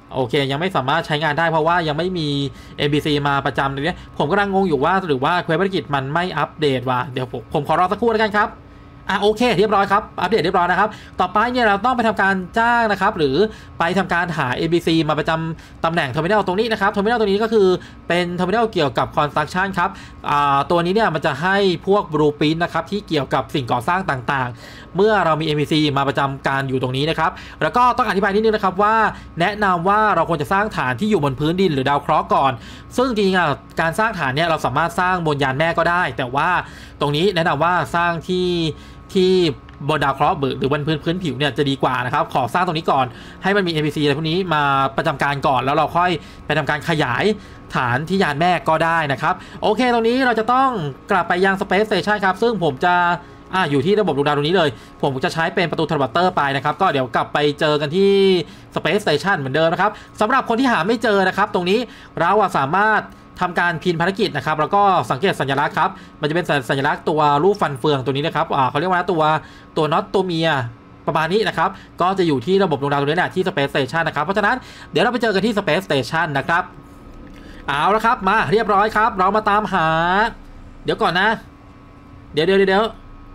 Speaker 1: โอเคยังไม่สามารถใช้งานได้เพราะว่ายังไม่มี เอ็น พี ซี มาประจำเลยเนี่ยผมกำลังงงอยู่ว่าหรือว่าเควสภารกิจมันไม่อัปเดตว่ะเดี๋ยวผมผมขอรอสักครู่แล้วกันครับอ่ะโอเคเรียบร้อยครับอัปเดตเรียบร้อยนะครับต่อไปเนี่ยเราต้องไปทำการจ้างนะครับหรือไปทำการหา เอ็น พี ซี มาประจำตำแหน่งเทอร์มินอลตรงนี้นะครับเทอร์มินอลตรงนี้ก็คือเป็นเทอร์มินอลเกี่ยวกับคอนสตรักชั่นครับอ่าตัวนี้เนี่ยมันจะให้พวกบลูพรินท์นะครับที่เกี่ยวกับสิ่งก่อสร้างต่างๆเมื่อเรามี เอ็น พี ซี มาประจำการอยู่ตรงนี้นะครับแล้วก็ต้องอธิบายนิดนึงนะครับว่าแนะนำว่าเราควรจะสร้างฐานที่อยู่บนพื้นดินหรือดาวเคราะห์ก่อนซึ่งจริงๆการสร้างฐานเนี่ยเราสามารถสร้างบนยานแม่ก็ได้แต่ว่าตรงนี้แนะนำว่าสร้างที่ที่บนดาวเคราะห์หรือบนพื้นพื้นผิวเนี่ยจะดีกว่านะครับขอสร้างตรงนี้ก่อนให้มันมี เอ็น พี ซี อะไรพวกนี้มาประจำการก่อนแล้วเราค่อยไปทำการขยายฐานที่ยานแม่ก็ได้นะครับโอเคตรงนี้เราจะต้องกลับไปยัง Space Station ครับซึ่งผมจะอ่าอยู่ที่ระบบดวงดาวตรงนี้เลยผมจะใช้เป็นประตูทรานสปอร์เตอร์ไปนะครับก็เดี๋ยวกลับไปเจอกันที่ Space Station เหมือนเดิมนะครับสำหรับคนที่หาไม่เจอนะครับตรงนี้เราสามารถทำการพินภารกิจนะครับแล้วก็สังเกตสัญลักษณ์ครับมันจะเป็นสัญลักษณ์ตัวรูปฟันเฟืองตัวนี้นะครับอ่าเขาเรียกว่าตัวตัวน็อตตัวเมียประมาณนี้นะครับก็จะอยู่ที่ระบบดวงดาวตรงนี้แหละที่ Space Station นะครับเพราะฉะนั้นเดี๋ยวเราไปเจอกันที่ Space Station นะครับเอาละครับมาเรียบร้อยครับเรามาตามหาเดี๋ยวก่อนนะเดี๋ยวเดี๋ยวเดี๋ยว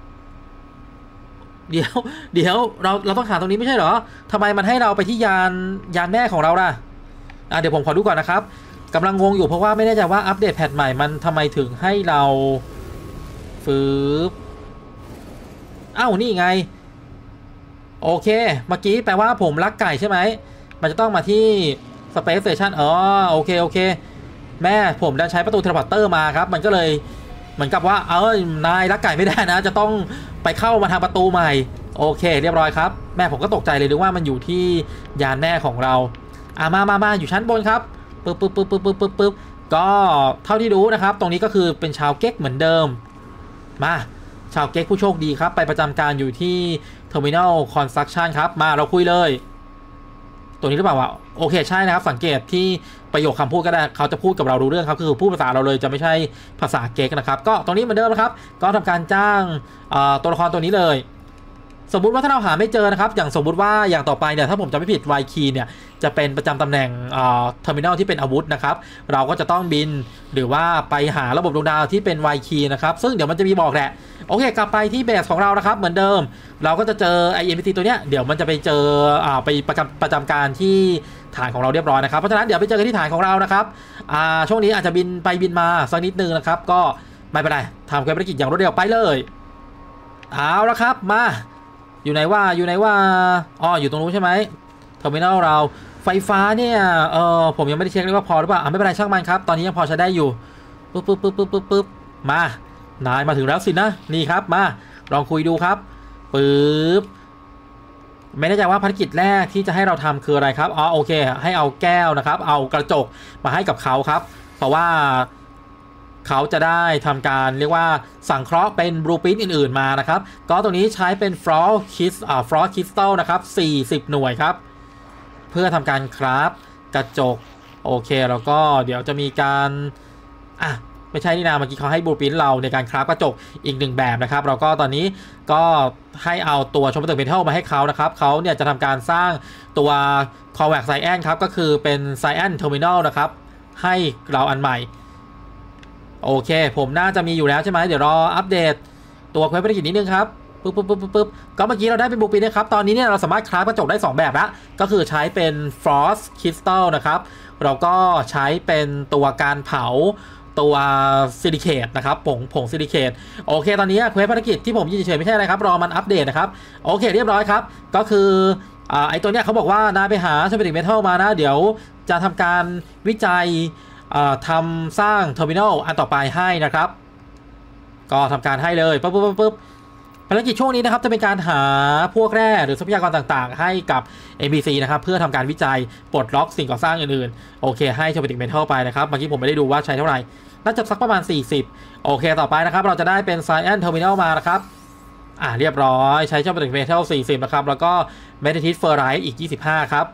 Speaker 1: เดี๋ยวเดี๋ยวเราเราต้องหาตรงนี้ไม่ใช่เหรอทำไมมันให้เราไปที่ยานยานแม่ของเราล่ะอ่ะเดี๋ยวผมขอดูก่อนนะครับกำลังงงอยู่เพราะว่าไม่แน่ใจว่าอัปเดตแพทใหม่มันทำไมถึงให้เราฟืบอ้าวนี่ไงโอเคเมื่อกี้แปลว่าผมรักไก่ใช่ไหมมันจะต้องมาที่ Space Station อ๋อโอเคโอเคแม่ผมได้ใช้ประตูเทเลพอร์เตอร์มาครับมันก็เลยเหมือนกับว่าเออนายรักไก่ไม่ได้นะจะต้องไปเข้ามาทางประตูใหม่โอเคเรียบร้อยครับแม่ผมก็ตกใจเลยนึกว่ามันอยู่ที่ยานแม่ของเราอ่ะมามามาอยู่ชั้นบนครับปึ๊บปึ๊บปึ๊บปึ๊บปึ๊บปึ๊บปึ๊บก็เท่าที่รู้นะครับตรงนี้ก็คือเป็นชาวเก๊กเหมือนเดิมมาชาวเก๊กผู้โชคดีครับไปประจำการอยู่ที่ Terminal Construction ครับมาเราคุยเลยตัวนี้หรือเปล่าวะโอเคใช่นะครับสังเกตที่ประโยคคำพูดก็ได้เขาจะพูดกับเรารู้เรื่องครับคือพูดภาษาเราเลยจะไม่ใช่ภาษาเก๊กนะครับก็ตรงนี้เหมือนเดิมนะครับก็ทำการจ้างตัวละครตัวนี้เลยสมมุติว่าถ้าเราหาไม่เจอนะครับอย่างสมมุติว่าอย่างต่อไปเนี่ยถ้าผมจะไม่ผิดไวคีเนี่ยจะเป็นประจำตำแหน่งเอ่อเทอร์มินอลที่เป็นอาวุธนะครับเราก็จะต้องบินหรือว่าไปหาระบบดวงดาวที่เป็นไวคีนะครับซึ่งเดี๋ยวมันจะมีบอกแหละโอเคกลับไปที่เบสของเรานะครับเหมือนเดิมเราก็จะเจอไอเอ็มพีตัวเนี้ยเดี๋ยวมันจะไปเจออ่าไปประจำประจำการที่ฐานของเราเรียบร้อยนะครับเพราะฉะนั้นเดี๋ยวไปเจอกันที่ฐานของเรานะครับอ่าช่วงนี้อาจจะบินไปบินมาสักนิดนึงนะครับก็ไม่เป็นไรทำภารกิจอย่างรวดเร็วไปเลยเอาละครับมาอยู่ไหนว่าอยู่ไหนว่าอ๋ออยู่ตรงนู้นใช่ไหมเทอร์มินอลเราไฟฟ้าเนี่ยเออผมยังไม่ได้เช็คเลยว่าพอหรือเปล่าอ่ะไม่เป็นไรช่างมันครับตอนนี้ยังพอใช้ได้อยู่ปึ๊บปึ๊บปึ๊บปึ๊บปึ๊บปึ๊บมานายมาถึงแล้วสินะนี่ครับมาลองคุยดูครับปึ๊บไม่แน่ใจว่าภารกิจแรกที่จะให้เราทำคืออะไรครับอ๋อโอเคให้เอาแก้วนะครับเอากระจกมาให้กับเขาครับเพราะว่าเขาจะได้ทำการเรียกว่าสังเคราะห์เป็นบลูพรินท์อื่นๆมานะครับก็ตรงนี้ใช้เป็นฟลอสคิสอ่าฟลอสคริสตัลนะครับสี่สิบหน่วยครับเพื่อทำการคราฟกระจกโอเคแล้วก็เดี๋ยวจะมีการอ่ะไม่ใช่นี่นาเมื่อกี้เขาให้บลูพรินท์เราในการคราฟกระจกอีกหนึ่งแบบนะครับแล้วก็ตอนนี้ก็ให้เอาตัวชมพูตึกเมทัลมาให้เขานะครับเขาเนี่ยจะทำการสร้างตัว Covax Cyan ครับก็คือเป็น Cyan Terminal นะครับให้เราอันใหม่โอเคผมน่าจะมีอยู่แล้วใช่ไหมเดี๋ยวรออัปเดตตัวเควสภารกิจนิดนึงครับปึ๊บปึ๊บปึ๊บปึ๊บก็เมื่อกี้เราได้เป็นบลูพรินท์นะครับตอนนี้เนี่ยเราสามารถคราฟกระจกได้สองแบบละก็คือใช้เป็น Frost Crystal นะครับเราก็ใช้เป็นตัวการเผาตัวซิลิเคตนะครับผงผงซิลิเคตโอเคตอนนี้เควสภารกิจที่ผมยืนเฉยไม่ใช่อะไรครับรอมันอัปเดตนะครับโอเคเรียบร้อยครับก็คืออ่าไอตัวเนี้ยเขาบอกว่านายไปหาชมพูตึกเมทัลมานะเดี๋ยวจะทำการวิจัยทำสร้างเทอร์มินอลอันต่อไปให้นะครับก็ทำการให้เลยปุ๊บปุ๊บปุ๊บภารกิจช่วงนี้นะครับจะเป็นการหาพวกแร่หรือทรัพยากรต่างๆให้กับ เอ็น พี ซี นะครับเพื่อทำการวิจัยปลดล็อกสิ่งก่อสร้างอื่นๆโอเคให้ชมพูตึกเมทัลไปนะครับเมื่อกี้ผมไม่ได้ดูว่าใช้เท่าไหร่น่าจะสักประมาณสี่สิบโอเคต่อไปนะครับเราจะได้เป็น Cyan Terminal มานะครับอ่าเรียบร้อยใช้ชมพูตึกเมทัลสี่สิบนะครับแล้วก็ Metallite Ferrite อีกยี่สิบห้าครับ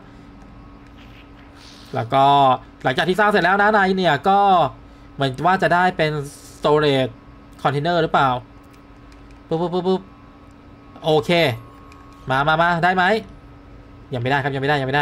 Speaker 1: แล้วก็หลังจากที่สร้างเสร็จแล้วนะนายเนี่ยก็เหมือนว่าจะได้เป็น storage container หรือเปล่าปุ๊บปุ๊บปุ๊บปุ๊บโอเคมามามาได้ไหมยังไม่ได้ครับยังไม่ได้ยังไม่ได้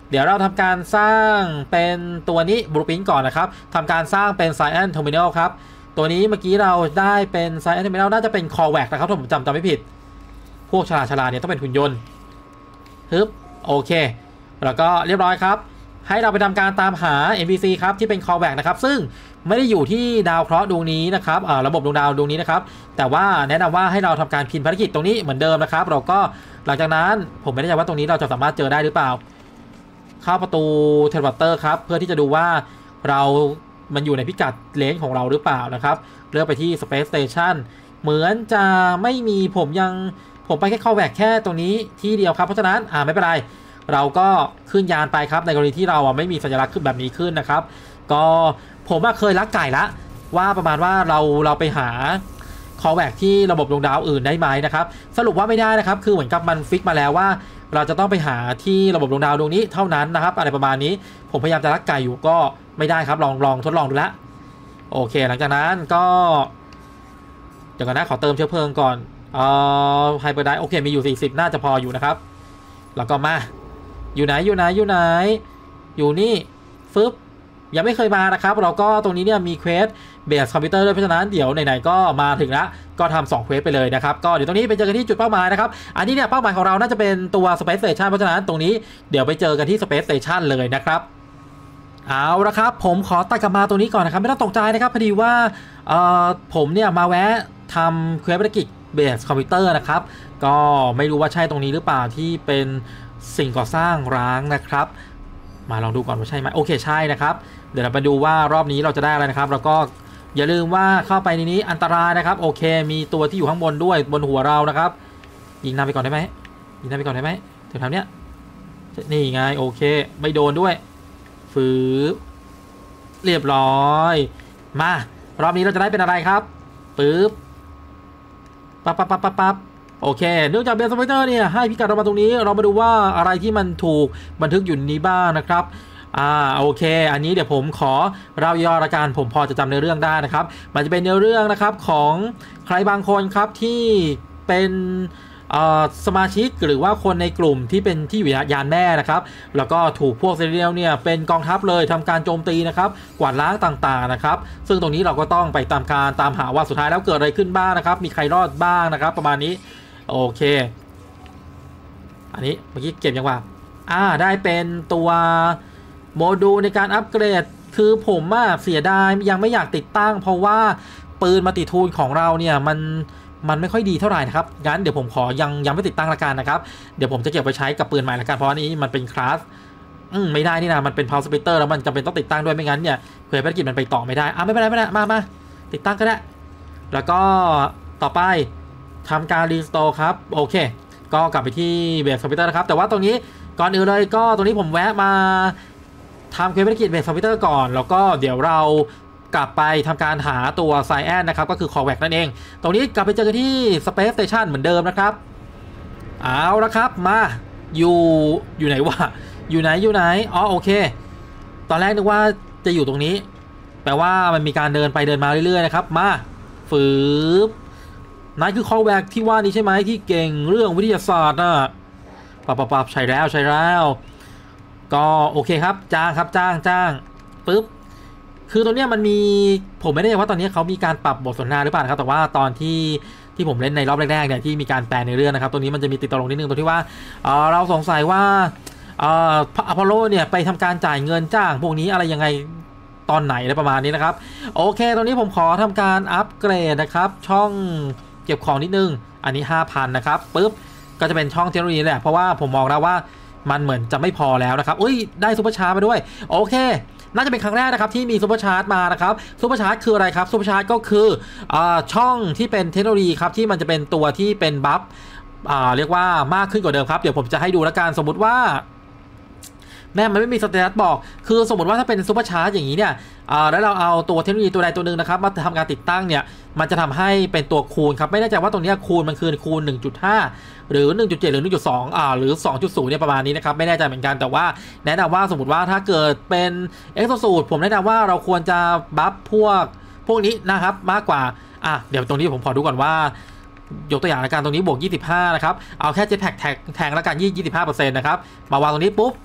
Speaker 1: เดี๋ยวเราทำการสร้างเป็นตัวนี้บลูพรินท์ก่อนนะครับทำการสร้างเป็น Science Terminal ครับตัวนี้เมื่อกี้เราได้เป็น Science Terminal น่าจะเป็น Callback นะครับถ้าผมจำจำไม่ผิดพวกฉลาดฉลาดเนี่ยต้องเป็นหุ่นยนต์ฮึบโอเคแล้วก็เรียบร้อยครับให้เราไปทำการตามหา เอ็น พี ซี ครับที่เป็น callback นะครับซึ่งไม่ได้อยู่ที่ดาวเคราะห์ดวงนี้นะครับระบบดวงดาวดวงนี้นะครับแต่ว่าแนะนำว่าให้เราทำการพิมพ์ภารกิจตรงนี้เหมือนเดิมนะครับเราก็หลังจากนั้นผมไม่แน่ใจว่าตรงนี้เราจะสามารถเจอได้หรือเปล่าเข้าประตูเทเลพอร์เตอร์ครับเพื่อที่จะดูว่าเรามันอยู่ในพิกัดเลนของเราหรือเปล่านะครับเลือกไปที่ Space Station เหมือนจะไม่มีผมยังผมไปแค่ callback แค่ตรงนี้ที่เดียวครับเพราะฉะนั้นอ่าไม่เป็นไรเราก็ขึ้นยานไปครับในกรณีที่เราไม่มีสัญลักษณ์ขึ้นแบบนี้ขึ้นนะครับก็ผมเคยลักไก่ละว่าประมาณว่าเราเราไปหา callback ที่ระบบดวงดาวอื่นได้ไหมนะครับสรุปว่าไม่ได้นะครับคือเหมือนกับมันฟิกมาแล้วว่าเราจะต้องไปหาที่ระบบดวงดาวดวงนี้เท่านั้นนะครับอะไรประมาณนี้ผมพยายามจะลักไก่อยู่ก็ไม่ได้ครับลองลองทดลองดูละโอเคหลังจากนั้นก็เดี๋ยวก่อนนะขอเติมเชื้อเพลิงก่อนเอ่อไฮเปอร์ไดโอเคมีอยู่สี่สิบน่าจะพออยู่นะครับแล้วก็มาอยู่ไหนอยู่ไหนอยู่ไหนอยู่นี่ฟึบยังไม่เคยมานะครับเราก็ตรงนี้เนี่ยมีเควสเบสคอมพิวเตอร์ด้วยเพราะฉะนั้นเดี๋ยวไหนๆก็มาถึงแล้วก็ทำสองเควสไปเลยนะครับก็เดี๋ยวตรงนี้ไปเจอกันที่จุดเป้าหมายนะครับอันนี้เนี่ยเป้าหมายของเราน่าจะเป็นตัว Space Station เพราะฉะนั้นตรงนี้เดี๋ยวไปเจอกันที่ Space Station เลยนะครับเอาละครับผมขอตัดกลับมาตรงนี้ก่อนนะครับไม่ต้องตกใจนะครับพอดีว่าเอ่อผมเนี่ยมาแวะทำเควสภารกิจเบสคอมพิวเตอร์นะครับก็ไม่รู้ว่าใช่ตรงนี้หรือเปล่าที่เป็นสิ่งก่อสร้างร้างนะครับมาลองดูก่อนว่าใช่ไหมโอเคใช่นะครับเดี๋ยวเราไปดูว่ารอบนี้เราจะได้อะไรนะครับแล้วก็อย่าลืมว่าเข้าไปในนี้อันตรายนะครับโอเคมีตัวที่อยู่ข้างบนด้วยบนหัวเรานะครับยิงนำไปก่อนได้ไหมยิงนำไปก่อนได้ไหมถึงทำเนี้ยนี่ไงโอเคไม่โดนด้วยฝืบเรียบร้อยมารอบนี้เราจะได้เป็นอะไรครับปึ๊บปั๊บปั๊บปั๊บปั๊บปั๊บโอเคเนื่องจากเบสคอมพิวเตอร์เนี่ยให้พิกัดเรามาตรงนี้เรามาดูว่าอะไรที่มันถูกบันทึกอยู่นี้บ้างนะครับอ่าโอเคอันนี้เดี๋ยวผมขอเราย่อละกันผมพอจะจำในเรื่องได้นะครับมันจะเป็นในเรื่องนะครับของใครบางคนครับที่เป็นสมาชิกหรือว่าคนในกลุ่มที่เป็นที่อยู่ยานแม่นะครับแล้วก็ถูกพวกเซเรียลเนี่ยเป็นกองทัพเลยทำการโจมตีนะครับกวาดล้างต่างๆนะครับซึ่งตรงนี้เราก็ต้องไปตามการตามหาว่าสุดท้ายแล้วเกิดอะไรขึ้นบ้างนะครับมีใครรอดบ้างนะครับประมาณนี้โอเคอันนี้เมื่อกี้เก็บยังว่าอ่าได้เป็นตัวโมดูลในการอัปเกรดคือผมอะเสียดายยังไม่อยากติดตั้งเพราะว่าปืนมัลติทูลของเราเนี่ยมันมันไม่ค่อยดีเท่าไหร่นะครับงั้นเดี๋ยวผมขอยังยังไม่ติดตั้งละกันนะครับเดี๋ยวผมจะเก็บไปใช้กับปืนใหม่ละกันเพราะอันนี้มันเป็นคลาสอืมไม่ได้นี่นะมันเป็นพาวสปิเตอร์แล้วมันจำเป็นต้องติดตั้งด้วยไม่งั้นเนี่ยเผื่อภารกิจมันไปต่อไม่ได้อ่ะไม่เป็นไรไม่เป็นไรมามาติดตั้งก็ได้แล้วก็ต่อไปทำการรีสโตร์ครับโอเคก็กลับไปที่เบสคอมพิวเตอร์นะครับแต่ว่าตรงนี้ก่อนอื่นเลยก็ตรงนี้ผมแวะมาทำเควสภารกิจเบสคอมพิวเตอร์ก่อนแล้วก็เดี๋ยวเรากลับไปทำการหาตัวไซแอนนะครับก็คือ callback นั่นเองตรงนี้กลับไปเจอกันที่ Space Station เหมือนเดิมนะครับเอาละครับมาอยู่อยู่ไหนวะอยู่ไหนอยู่ไหนอ๋อโอเคตอนแรกนึกว่าจะอยู่ตรงนี้แปลว่ามันมีการเดินไปเดินมาเรื่อยๆนะครับมาฝืบนายคือ callback ที่ว่านี้ใช่ไหมที่เก่งเรื่องวิทยาศาสตร์น่ะปับปับปับใช่แล้วใช่แล้วก็โอเคครับจ้างครับจ้างจ้างปึ๊บคือตรงเนี้ยมันมีผมไม่ได้ว่าตอนนี้เขามีการปรับบทสนทนาหรือเปล่าครับแต่ว่าตอนที่ที่ผมเล่นในรอบแรกๆเนี่ยที่มีการแปลในเรื่องนะครับตรงนี้มันจะมีติดตลกนิดนึงตรงที่ว่าเออเราสงสัยว่าเอออพอลโลเนี่ยไปทำการจ่ายเงินจ้างพวกนี้อะไรยังไงตอนไหนอะไรประมาณนี้นะครับโอเคตรงนี้ผมขอทำการอัปเกรดนะครับช่องเก็บของนิดนึงอันนี้ ห้าพัน นะครับปึ๊บก็จะเป็นช่องเทคโนโลยีแหละเพราะว่าผมมองแล้วว่ามันเหมือนจะไม่พอแล้วนะครับอุ้ยได้ซุปเปอร์ชาร์จมาด้วยโอเคน่าจะเป็นครั้งแรกนะครับที่มีซุปเปอร์ชาร์จมานะครับซุปเปอร์ชาร์จคืออะไรครับซุปเปอร์ชาร์จก็คืออ่าช่องที่เป็นเทคโนโลยีครับที่มันจะเป็นตัวที่เป็นบัฟอ่าเรียกว่ามากขึ้นกว่าเดิมครับเดี๋ยวผมจะให้ดูแล้วกันสมมุติว่าแม่มันไม่มีสเตตัสบอกคือสมมติว่าถ้าเป็นซุปเปอร์ชาร์จอย่างนี้เนี่ยแล้วเราเอาตัวเทคโนโลยีตัวใดตัวหนึ่งนะครับมาทำการติดตั้งเนี่ยมันจะทำให้เป็นตัวคูณครับไม่แน่ใจว่าตรงนี้คูณมันคือคูณ หนึ่งจุดห้า หรือ หนึ่งจุดเจ็ด หรือ หนึ่งจุดสอง อ่าหรือ สองจุดศูนย์ เนี่ยประมาณนี้นะครับไม่แน่ใจเหมือนกันแต่ว่าแนะนำว่าสมมติว่าถ้าเกิดเป็นเอ็กโซสูตรผมแนะนำว่าเราควรจะบัฟพวกพวกนี้นะครับมากกว่าอ่ะเดี๋ยวตรงนี้ผมขอดูก่อนว่ายกตัวอย่างในการตรงนี้บวกยี่สิบห้านะครับเอาแค่เจ็ตแพ็กแทงแทงแล้วกันยี่สิบห้าเปอร์เซ็นต์นะครับมาวางตรงนี้ปุ๊บ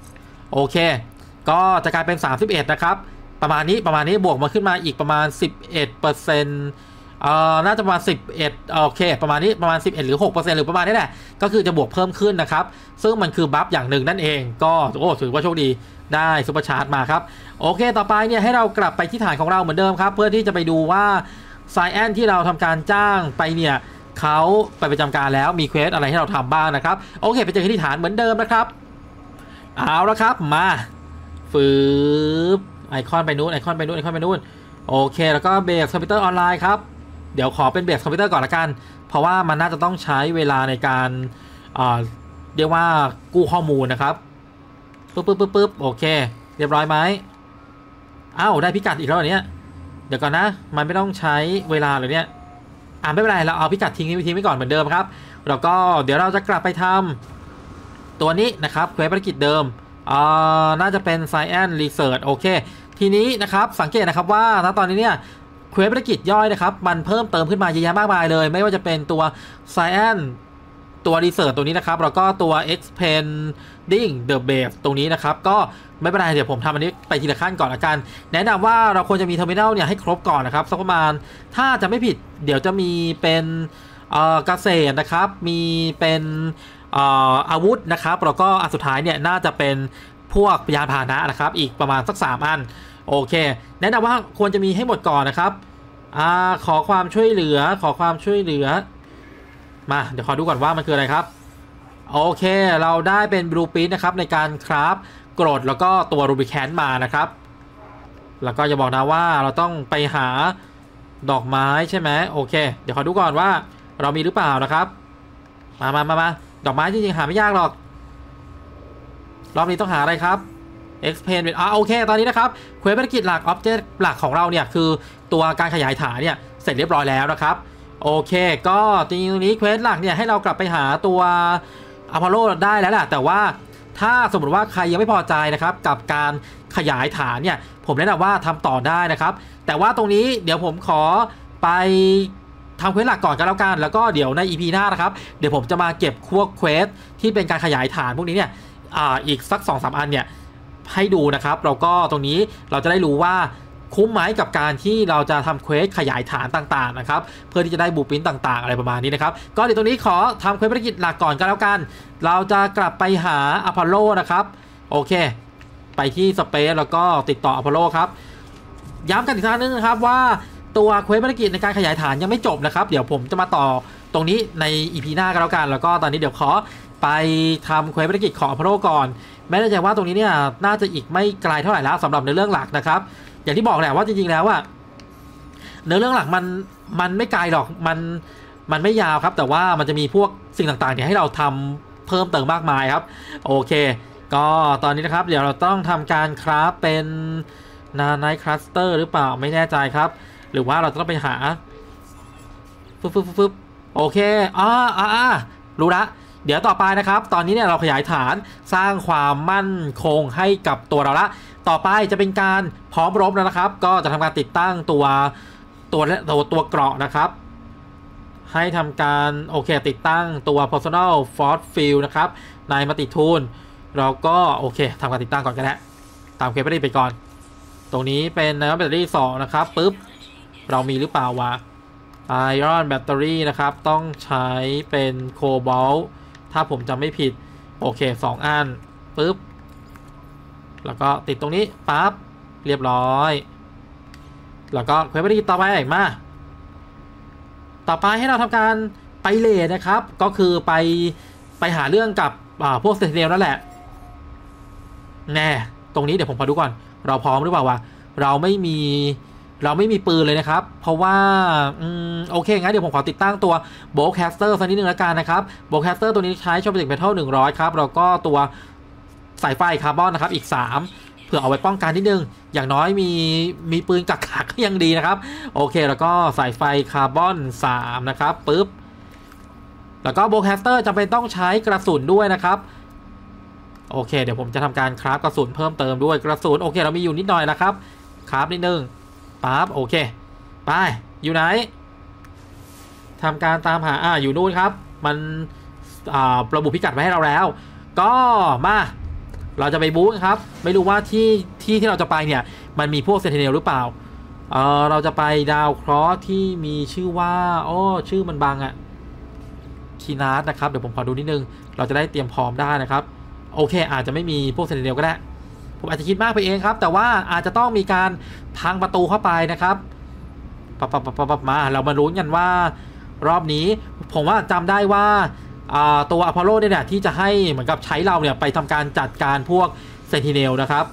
Speaker 1: โอเคก็จะกลายเป็นสามสิบเอ็ดนะครับประมาณนี้ประมาณนี้บวกมาขึ้นมาอีกประมาณ สิบเอ็ดเปอร์เซ็นต์ เอ่อน่าจะประมาณสิบเอ็ดโอเคประมาณนี้ประมาณสิบเอ็ดหรือ หกเปอร์เซ็นต์ หรือประมาณนี้แหละก็คือจะบวกเพิ่มขึ้นนะครับซึ่งมันคือบัฟอย่างหนึ่งนั่นเองก็โอ้ถือว่าโชคดีได้ซุปเปอร์ชาร์จมาครับโอเคต่อไปเนี่ยให้เรากลับไปที่ฐานของเราเหมือนเดิมครับเพื่อที่จะไปดูว่าไซแอนที่เราทำการจ้างไปเนี่ยเขาไปประจำการแล้วมีเควสอะไรให้เราทำบ้างนะครับโอเคไปเจอกันที่ฐานเหมือนเดิมนะครับเอาละครับมาฟืบไอคอนไปนู้นไอคอนไปนู้นไอคอนไปนู้นโอเคแล้วก็เบสคอมพิวเตอร์ออนไลน์ครับเดี๋ยวขอเป็นเบสคอมพิวเตอร์ก่อนละกันเพราะว่ามันน่าจะต้องใช้เวลาในการเอ่อเรียกว่ากู้ข้อมูลนะครับปึ๊บปึ๊บปึ๊บปึ๊บโอเคเรียบร้อยไหมอ้าวได้พิกัดอีกแล้วเนี้ยเดี๋ยวก่อนนะมันไม่ต้องใช้เวลาเลยเนี่ยอ่าไม่เป็นไรเราเอาพิกัดทิ้งทิ้งไว้ก่อนเหมือนเดิมครับแล้วก็เดี๋ยวเราจะกลับไปทำตัวนี้นะครับเควสภารกิจเดิมอ่าน่าจะเป็น Science Research โอเคทีนี้นะครับสังเกตนะครับว่าณตอนนี้เนี่ยเควสภารกิจย่อยนะครับมันเพิ่มเติมขึ้นมาเยอะแยะมากมายเลยไม่ว่าจะเป็นตัว Science ตัว Research ตัวนี้นะครับแล้วก็ตัว Expanding the Base ตรงนี้นะครับก็ไม่เป็นไรเดี๋ยวผมทำอันนี้ไปทีละขั้นก่อนละกันแนะนำว่าเราควรจะมีเทอร์มินัลเนี่ยให้ครบก่อนนะครับสักประมาณถ้าจะไม่ผิดเดี๋ยวจะมีเป็นเอ่อเกษตรนะครับมีเป็นเอ่ออาวุธนะครับแล้วก็อันสุดท้ายเนี่ยน่าจะเป็นพวกยานพาหนะนะครับอีกประมาณสักสามอันโอเคแนะนำว่าควรจะมีให้หมดก่อนนะครับอ่าขอความช่วยเหลือขอความช่วยเหลือมาเดี๋ยวขอดูก่อนว่ามันคืออะไรครับโอเคเราได้เป็นบลูพรินท์นะครับในการคราฟกรดแล้วก็ตัวรูบิแคนมานะครับแล้วก็จะบอกนะว่าเราต้องไปหาดอกไม้ใช่ไหมโอเคเดี๋ยวขอดูก่อนว่าเรามีหรือเปล่านะครับมามามามาดอกไม้จริงๆหาไม่ยากหรอกรอบนี้ต้องหาอะไรครับ Expand เป็นอ่าโอเคตอนนี้นะครับเควสภารกิจหลัก Object หลักของเราเนี่ยคือตัวการขยายฐานเนี่ยเสร็จเรียบร้อยแล้วนะครับโอเคก็จริงๆตรงนี้เควสหลักเนี่ยให้เรากลับไปหาตัวอพอลโลได้แล้วแหละแต่ว่าถ้าสมมติว่าใครยังไม่พอใจนะครับกับการขยายฐานเนี่ยผมแนะนำว่าทำต่อได้นะครับแต่ว่าตรงนี้เดี๋ยวผมขอไปทำเควสหลักก่อนกันแล้วกันแล้วก็เดี๋ยวใน อี พี หน้านะครับเดี๋ยวผมจะมาเก็บพวกเควสที่เป็นการขยายฐานพวกนี้เนี่ยอ่าอีกสัก สองสาม อันเนี่ยให้ดูนะครับแล้วก็ตรงนี้เราจะได้รู้ว่าคุ้มไหมกับการที่เราจะทำเควสขยายฐานต่างๆนะครับเพื่อที่จะได้บลูพรินท์ต่างๆอะไรประมาณนี้นะครับก็เดี๋ยวตรงนี้ขอทำเควสภารกิจหลักก่อนกันแล้วกันเราจะกลับไปหาอพอลโลนะครับโอเคไปที่สเปซแล้วก็ติดต่ออพอลโลครับย้ำกันอีกครั้งนึงนะครับว่าตัวเควสภารกิจในการขยายฐานยังไม่จบนะครับเดี๋ยวผมจะมาต่อตรงนี้ใน อี พี หน้ากันแล้วกันแล้วก็ตอนนี้เดี๋ยวขอไปทำเควสภารกิจของอพอลโลก่อนไม่แน่ใจว่าตรงนี้เนี่ยน่าจะอีกไม่ไกลเท่าไหร่แล้วสำหรับในเรื่องหลักนะครับอย่างที่บอกแหละว่าจริงๆแล้วอะเนื้อเรื่องหลักมันมันไม่ไกลหรอกมันมันไม่ยาวครับแต่ว่ามันจะมีพวกสิ่งต่างๆเนี่ยให้เราทำเพิ่มเติมมากมายครับโอเคก็ตอนนี้นะครับเดี๋ยวเราต้องทำการคราฟเป็นนาไนท์คลัสเตอร์หรือเปล่าไม่แน่ใจครับหรือว่าเราต้องไปหาฟึบฟึบฟึบโอเคอ่าอ่ารู้ละเดี๋ยวต่อไปนะครับตอนนี้เนี่ยเราขยายฐานสร้างความมั่นคงให้กับตัวเราละต่อไปจะเป็นการพร้อมรบแล้วนะครับก็จะทำการติดตั้งตัวตัวตัวตัวเกราะนะครับให้ทำการโอเคติดตั้งตัว personal force field นะครับในมัลติทูลเราก็โอเคทำการติดตั้งก่อนกันแล้วตามเคปไปก่อนตรงนี้เป็นแบตเตอรี่สองนะครับปุ๊บเรามีหรือเปล่าวะ Iron Battery นะครับต้องใช้เป็นโคบอลต์ถ้าผมจำไม่ผิดโอเคสองอันปุ๊บแล้วก็ติดตรงนี้ปั๊บเรียบร้อยแล้วก็เควสภารกิจต่อไปมาต่อไปให้เราทำการไปเลดนะครับก็คือไปไปหาเรื่องกับพวกเซนติเนลนั่นแหละแน่ตรงนี้เดี๋ยวผมขอดูก่อนเราพร้อมหรือเปล่าวะเราไม่มีเราไม่มีปืนเลยนะครับเพราะว่าอืมโอเคงั้นเดี๋ยวผมขอติดตั้งตัวโบว์แคสเตอร์สักนิดนึงแล้วกันนะครับโบว์แคสเตอร์ตัวนี้ใช้ช็อปปิ้งเมทัลหนึ่งร้อยครับแล้วก็ตัวสายไฟคาร์บอนนะครับอีกสามเผื่อเอาไว้ป้องกันนิดนึงอย่างน้อยมีมีปืนกักขักก็ยังดีนะครับโอเคแล้วก็สายไฟคาร์บอนสามนะครับปึ๊บแล้วก็โบว์แคสเตอร์จำเป็นต้องใช้กระสุนด้วยนะครับโอเคเดี๋ยวผมจะทำการคราฟกระสุนเพิ่มเติมด้วยกระสุนโอเคเรามีอยู่นิดหน่อยนะครับคราฟนิดนึงปั๊บโอเคไปอยู่ไหนทำการตามหาอ่าอยู่นู่นครับมันอ่าระบุพิกัดไว้ให้เราแล้วก็มาเราจะไปบู๊ครับไม่รู้ว่าที่ที่ที่เราจะไปเนี่ยมันมีพวกเซนติเนลหรือเปล่าเออเราจะไปดาวเคราะห์ที่มีชื่อว่าโอ้ชื่อมันบังอะคีนาสนะครับเดี๋ยวผมขอดูนิดนึงเราจะได้เตรียมพร้อมได้นะครับโอเคอาจจะไม่มีพวกเซนติเนลก็ได้ผมอาจจะคิดมากไปเองครับแต่ว่าอาจจะต้องมีการพังประตูเข้าไปนะครับปับปับปับปับมาเรามาลุ้นกันว่ารอบนี้ผมว่าจำได้ว่าตัวอพอลโลเนี่ยที่จะให้เหมือนกับใช้เราเนี่ยไปทำการจัดการพวกเซนติเนลนะครับ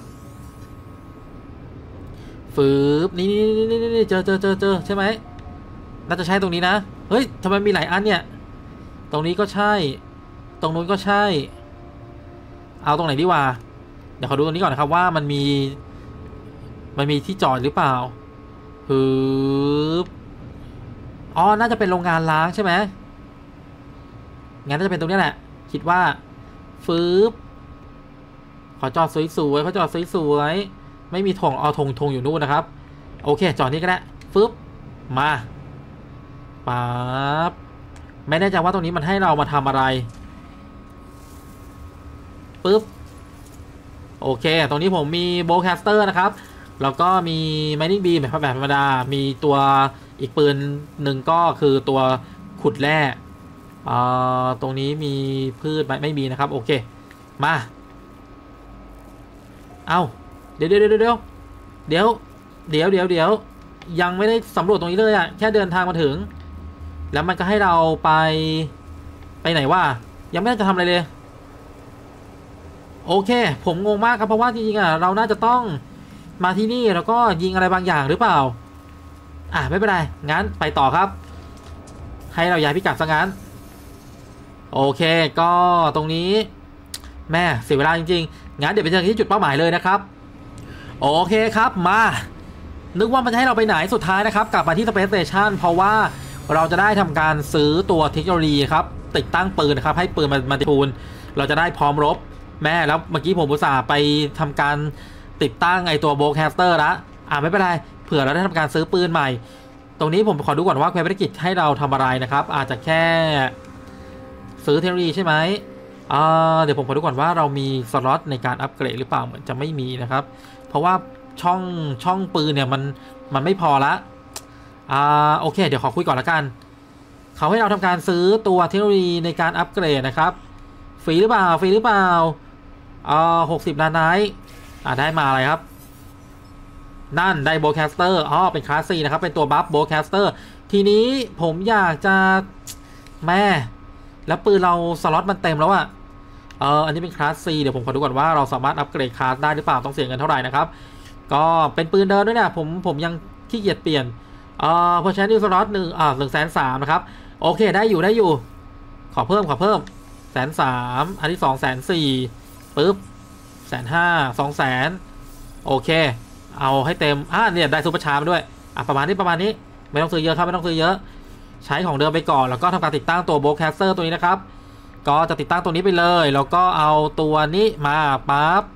Speaker 1: ฟืบนี่นี่นี่นี่เจอเจอเจอเจอใช่ไหมน่าจะใช่ตรงนี้นะเฮ้ยทำไมมีหลายอันเนี่ยตรงนี้ก็ใช่ตรงนู้นก็ใช่เอาตรงไหนดีวะเดี๋ยวขอดูตรงนี้ก่อนนะครับว่ามันมีมันมีที่จอดหรือเปล่าฟืบอ๋อน่าจะเป็นโรงงานล้างใช่ไหมงั้นน่าจะเป็นตรงนี้แหละคิดว่าฟืบขอจอดสวยๆขอจอดสวยๆไม่มีธงเอาธงธงอยู่นู่นนะครับโอเคจอดนี่ก็ได้ฟึบมาปั๊บไม่แน่ใจว่าตรงนี้มันให้เรามาทำอะไรปึ๊บโอเคตรงนี้ผมมีโบว์แคสเตอร์นะครับแล้วก็มีไมนิ่งบีมแบบธรรมดามีตัวอีกปืนหนึ่งก็คือตัวขุดแร่อ่าตรงนี้มีพืชไม่มีนะครับโอเคมาเอาเดี๋ยวเดี๋ยวเดี๋ยวเดี๋ยวเดี๋ยวเดี๋ยวเดี๋ยวเดี๋ยวยังไม่ได้สำรวจตรงนี้เลยอะแค่เดินทางมาถึงแล้วมันก็ให้เราไปไปไหนวะยังไม่ได้จะทำอะไรเลยโอเคผมงงมากครับเพราะว่าจริงๆอะเราน่าจะต้องมาที่นี่แล้วก็ยิงอะไรบางอย่างหรือเปล่าอ่ะไม่เป็นไรงั้นไปต่อครับให้เราย้ายพิกัดซะงั้นโอเคก็ตรงนี้แม่เสียเวลาจริงๆงั้นเดี๋ยวไปเจอกันที่จุดเป้าหมายเลยนะครับโอเคครับมานึกว่ามันจะให้เราไปไหนสุดท้ายนะครับกลับมาที่ Space Station เพราะว่าเราจะได้ทำการซื้อตัวเทคโนโลยีครับติดตั้งปืนนะครับให้ปืนมันติดปูนเราจะได้พร้อมรบแม่แล้วเมื่อกี้ผมอุตส่าห์ไปทำการติดตั้งไอตัวโบว์แคสเตอร์แล้วอ่าไม่เป็นไรเผื่อเราได้ทำการซื้อปืนใหม่ตรงนี้ผมขอดูก่อนว่าภารกิจให้เราทำอะไรนะครับอาจจะแค่ซื้อเทคโนโลยีใช่ไหมอ่าเดี๋ยวผมขอดูก่อนว่าเรามีสล็อตในการอัปเกรดหรือเปล่าเหมือนจะไม่มีนะครับเพราะว่าช่องช่องปืนเนี่ยมันมันไม่พอละอ่าโอเคเดี๋ยวขอคุยก่อนละกันเขาให้เราทำการซื้อตัวเทคโนโลยีในการอัปเกรดนะครับฟรีหรือเปล่าฟรีหรือเปล่าอ่าหกสิบล้านไนท์อ่าได้มาอะไรครับนั่นได้โบว์แคสเตอร์อ๋อเป็นคลาสซีนะครับเป็นตัวบัฟโบว์แคสเตอร์ทีนี้ผมอยากจะแม่แล้วปืนเราสล็อตมันเต็มแล้วอะเอออันนี้เป็นคลาสซีเดี๋ยวผมขอดูก่อนว่าเราสามารถอัปเกรดคลาสได้หรือเปล่าต้องเสียเงินเท่าไหร่นะครับก็เป็นปืนเดินด้วยเนี่ยผมผมยังขี้เกียจเปลี่ยนเอ่อพอใช้นิวสล็อตหนึ่งอ่าหนึ่งแสนสามนะครับโอเคได้อยู่ได้อยู่ขอเพิ่มขอเพิ่มแสนสามอันที่สองแสนสี่ปึ๊บแสนห้าสองแสนโอเคเอาให้เต็มอ่าเนี่ยได้ซุปเปอร์ชาร์มด้วยอ่ะประมาณนี้ประมาณนี้ไม่ต้องซื้อเยอะครับไม่ต้องซื้อเยอะใช้ของเดิมไปก่อนแล้วก็ทำการติดตั้งตัวโบว์แคสเตอร์ตัวนี้นะครับก็จะติดตั้งตัวนี้ไปเลยแล้วก็เอาตัวนี้มาปั๊บ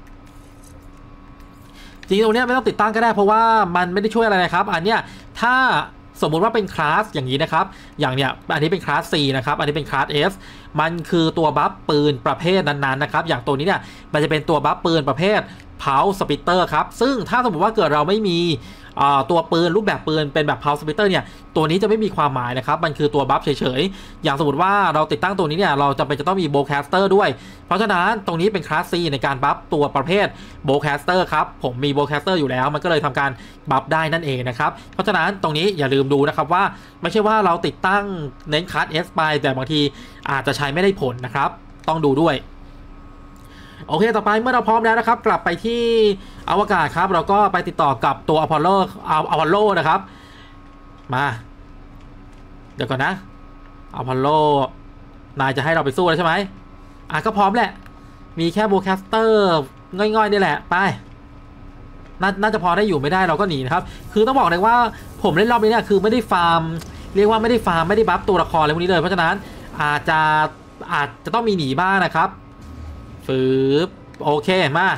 Speaker 1: จริงๆตรงนี้ไม่ต้องติดตั้งก็ได้เพราะว่ามันไม่ได้ช่วยอะไรนะครับอันเนี้ยถ้าสมมุติว่าเป็นคลาสอย่างนี้นะครับอย่างเนี้ยอันนี้เป็นคลาส C นะครับอันนี้เป็นคลาส F มันคือตัวบัฟปืนประเภทนั้นๆนะครับอย่างตัวนี้เนี่ยมันจะเป็นตัวบัฟปืนประเภทเพาสปิเตอร์ครับซึ่งถ้าสมมติว่าเกิดเราไม่มีตัวปืนรูปแบบปืนเป็นแบบเพาสปิเตอร์เนี่ยตัวนี้จะไม่มีความหมายนะครับมันคือตัวบัฟเฉยๆอย่างสมมติว่าเราติดตั้งตัวนี้เนี่ยเราจำเป็นจะต้องมีโบว์แคสเตอร์ด้วยเพราะฉะนั้นตรงนี้เป็นคลาส C ในการบัฟตัวประเภทโบว์แคสเตอร์ครับผมมีโบว์แคสเตอร์อยู่แล้วมันก็เลยทำการบัฟได้นั่นเองนะครับเพราะฉะนั้นตรงนี้อย่าลืมดูนะครับว่าไม่ใช่ว่าเราติดตั้งเน้นคลาส S ไปแต่บางทีอาจจะใช้ไม่ได้ผลนะครับต้องดูด้วยโอเคต่อไปเมื่อเราพร้อมแล้วนะครับกลับไปที่อวกาศครับเราก็ไปติดต่อกับตัวอพอลโลอพอลโลนะครับมาเดี๋ยวก่อนนะอพอลโลนายจะให้เราไปสู้แล้วใช่ไหมอ่ะก็พร้อมแหละมีแค่โบว์แคสเตอร์ง่อยๆนี่แหละไปนาน่าจะพอได้อยู่ไม่ได้เราก็หนีนะครับคือต้องบอกเลยว่าผมเล่นรอบนี้เนี่ยคือไม่ได้ฟาร์มเรียกว่าไม่ได้ฟาร์มไม่ได้บัฟตัวละครอะไรพวกนี้เลยเพราะฉะนั้นอาจจะอาจจะต้องมีหนีบ้างนะครับฟืบโอเคมา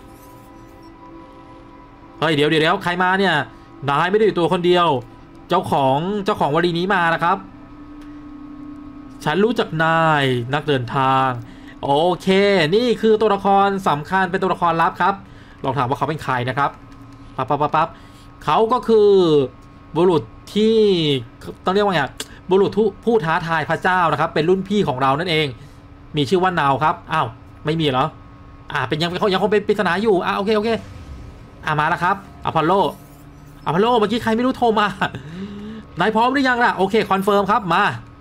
Speaker 1: เฮ้ยเดี๋ยวเดี๋ยวใครมาเนี่ยนายไม่ได้อยู่ตัวคนเดียวเจ้าของเจ้าของวลีนี้มานะครับฉันรู้จักนายนักเดินทางโอเคนี่คือตัวละครสำคัญเป็นตัวละครลับครับลองถามว่าเขาเป็นใครนะครับปั๊บปั๊บปั๊บปั๊บเขาก็คือบุรุษที่ต้องเรียกว่าไงบุรุษผู้ท้าทายพระเจ้านะครับเป็นรุ่นพี่ของเรานั่นเองมีชื่อว่านาวครับอ้าวไม่มีเหรออ่าเป็นยังเขายังคงเป็นปริศนาอยู่อ่าโอเคโอเคอ่ามาแล้วครับอพอลโลอพอลโลเมื่อกี้ใครไม่รู้โทรมานายพร้อมหรือยังล่ะโอเคคอนเฟิร์มครับมา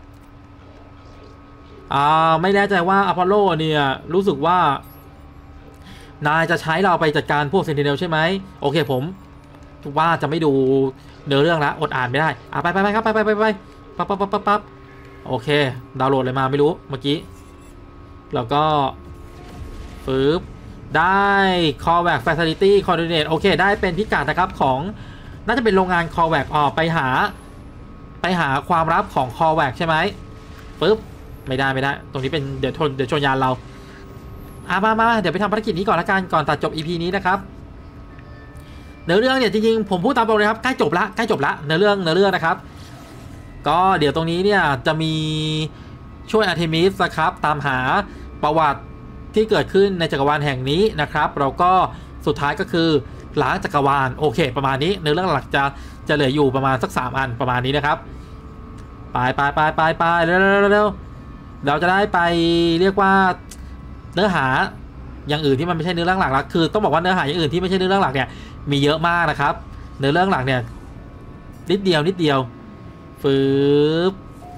Speaker 1: อ่าไม่แน่ใจว่าอพอลโลเนี่ยรู้สึกว่านายจะใช้เราไปจัดการพวกเซนติเนลใช่ไหมโอเคผมว่าจะไม่ดูเนื้อเรื่องละอดอ่านไม่ได้อ่ะไปไปไปครับไปไปไปไปปั๊บปั๊บปั๊บปั๊บปั๊บโอเคดาวน์โหลดอะไรมาไม่รู้เมื่อกี้แล้วก็ปึ๊บได้ callback facility coordinate โอเคได้เป็นพิกัดนะครับของน่าจะเป็นโรงงาน callback ออกไปหาไปหาความลับของ callback ใช่ไหมปึ๊บไม่ได้ไม่ได้ตรงนี้เป็นเดี๋ยวชนเดี๋ยวชนยานเราอ่ะมามาเดี๋ยวไปทำภารกิจนี้ก่อนละกันก่อนตัดจบ อี พี นี้นะครับเนื้อเรื่องเนี่ยจริงๆผมพูดตามตรงเลยครับใกล้จบละใกล้จบละเนื้อเรื่องเนื้อเรื่องนะครับก็เดี๋ยวตรงนี้เนี่ยจะมีช่วยอาร์เทมิสนะครับตามหาประวัติที่เกิดขึ้นในจักรวาลแห่งนี้นะครับเราก็สุดท้ายก็คือล้างจักรวาลโอเคประมาณนี้เนื้อเรื่องหลักจะจะเหลืออยู่ประมาณสักสามอันประมาณนี้นะครับไปไปไปไปไปเร็วเร็วเร็วเราจะได้ไปเรียกว่าเนื้อหาอย่างอื่นที่มันไม่ใช่เนื้อเรื่องหลักละคือต้องบอกว่าเนื้อหาอย่างอื่นที่ไม่ใช่เนื้อเรื่องหลักเนี่ยมีเยอะมากนะครับเนื้อเรื่องหลักเนี่ยนิดเดียวนิดเดียวฟืบ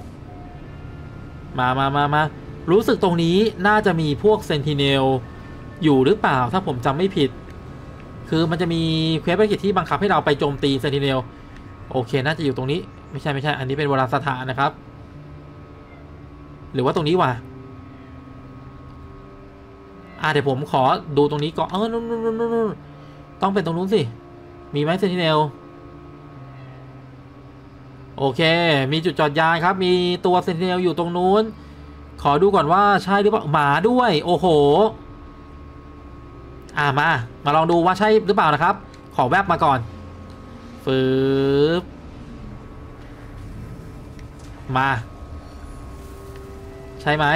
Speaker 1: มามามามารู้สึกตรงนี้น่าจะมีพวกเซนติเนลอยู่หรือเปล่าถ้าผมจำไม่ผิดคือมันจะมีเควสภารกิจที่บังคับให้เราไปโจมตีเซนติเนลโอเคน่าจะอยู่ตรงนี้ไม่ใช่ไม่ใช่อันนี้เป็นโบราณสถานนะครับหรือว่าตรงนี้วะอ่าเดี๋ยวผมขอดูตรงนี้ก่อนเออนู่นนู่นนู่นนู่นต้องเป็นตรงนู้นสิมีไหมเซนติเนลโอเคมีจุดจอดยานครับมีตัวเซนติเนลอยู่ตรงนู้นขอดูก่อนว่าใช่หรือเปล่าหมาด้วยโอ้โหอ่ามามาลองดูว่าใช่หรือเปล่านะครับขอแวบมาก่อนฟืบมาใช่ไหม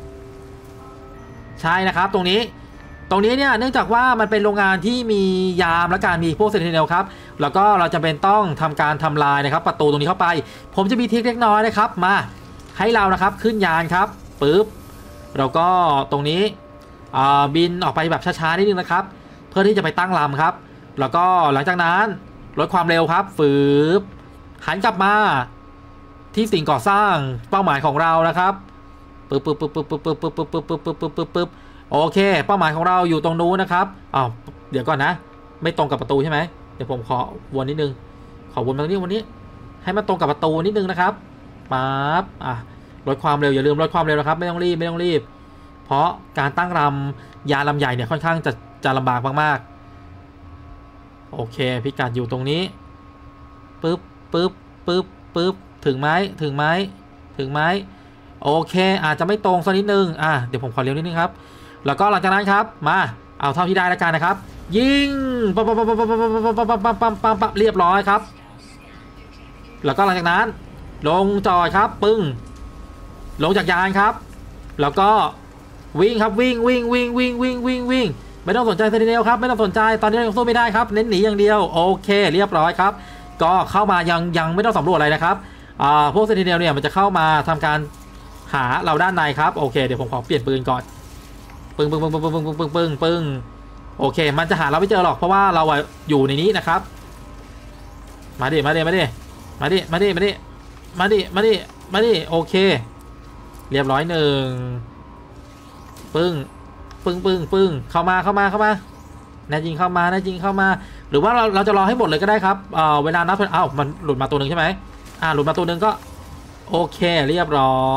Speaker 1: ใช่นะครับตรงนี้ตรงนี้เนี่ยเนื่องจากว่ามันเป็นโรงงานที่มียามและการมีพวกเซนติเนลครับแล้วก็เราจะเป็นต้องทำการทำลายนะครับประตูตรงนี้เข้าไปผมจะมีทริคเล็กน้อยนะครับมาให้เรานะครับขึ้นยานครับปึ๊บแล้วก็ตรงนี้บินออกไปแบบช้าๆนิดนึงนะครับเพื่อที่จะไปตั้งลำครับแล้วก็หลังจากนั้นลดความเร็วครับฟืบหันกลับมาที่สิ่งก่อสร้างเป้าหมายของเรานะครับปึ๊บปึ๊บปึ๊บปึ๊บปึ๊บปึ๊บปึ๊บปึ๊บปึ๊บปึ๊บปึ๊บปึ๊บโอเคเป้าหมายของเราอยู่ตรงนู้นนะครับอ้าวเดี๋ยวก่อนนะไม่ตรงกับประตูใช่ไหมเดี๋ยวผมขอวนนิดนึงขอวนมาตรงนี้วันนี้ให้มันตรงกับประตูนิดนึงนะครับปั๊บอ่ะลดความเร็วอย่าลืมลดความเร็วนะครับไม่ต้องรีบไม่ต้องรีบเพราะการตั้งลำยานลำใหญ่เนี่ยค่อนข้างจะจะลำบากมากๆโอเคพิกัดอยู่ตรงนี้ปึ๊บปึ๊บปึ๊บปึ๊บถึงไหมถึงไหมถึงไหมโอเคอาจจะไม่ตรงสักนิดนึงอ่ะเดี๋ยวผมขอเร็วนิดนึงครับแล้วก็หลังจากนั้นครับมาเอาเท่าที่ได้แล้วกันนะครับยิงปั๊บปั๊บปั๊บปั๊บปั๊บปั๊บปั๊บปั๊บปั๊บปั๊บปั๊บเรียบร้อยครับแล้วก็หลังจากนั้นลงจอดครับปึ้งลงจากยานครับแล้วก็วิ่งครับวิ่งวิ่งวิ่งวิ่งวิ่งวิ่งวิ่งไม่ต้องสนใจเซนติเนลครับไม่ต้องสนใจตอนนี้ยังสู้ไม่ได้ครับเน้นหนีอย่างเดียวโอเคเรียบร้อยครับก็เข้ามายังยังไม่ต้องสำรวจอะไรนะครับอ่าพวกเซนติเนลเนี่ยมันจะเข้ามาทำการหาเราด้านในครับโอเคเดี๋ยวผมขอเปลี่ยนปืนก่อนปึ้งปึ้งปึ้งปึ้งปึ้งปึ้งปึ้งปึ้งปึ้งโอเคมันจะหาเราไม่เจอหรอกเพราะว่าเราอยู่ในนี้นะครับมาดิมาดิมาดิมาดิมาดิมาดิมาดิมาดิมาดิโอเคเรียบร้อยหนึ่งปึ้งปึ้งปึ้งปึ้งเข้ามาเข้ามาเข้ามาแน่จริงเข้ามาแน่จริงเข้ามาหรือว่าเราเราจะรอให้หมดเลยก็ได้ครับเอ่อเวลานับเอ้ามันหลุดมาตัวหนึ่งใช่ไหมอ่าหลุดมาตัวหนึ่งก็โอเคเรียบร้อย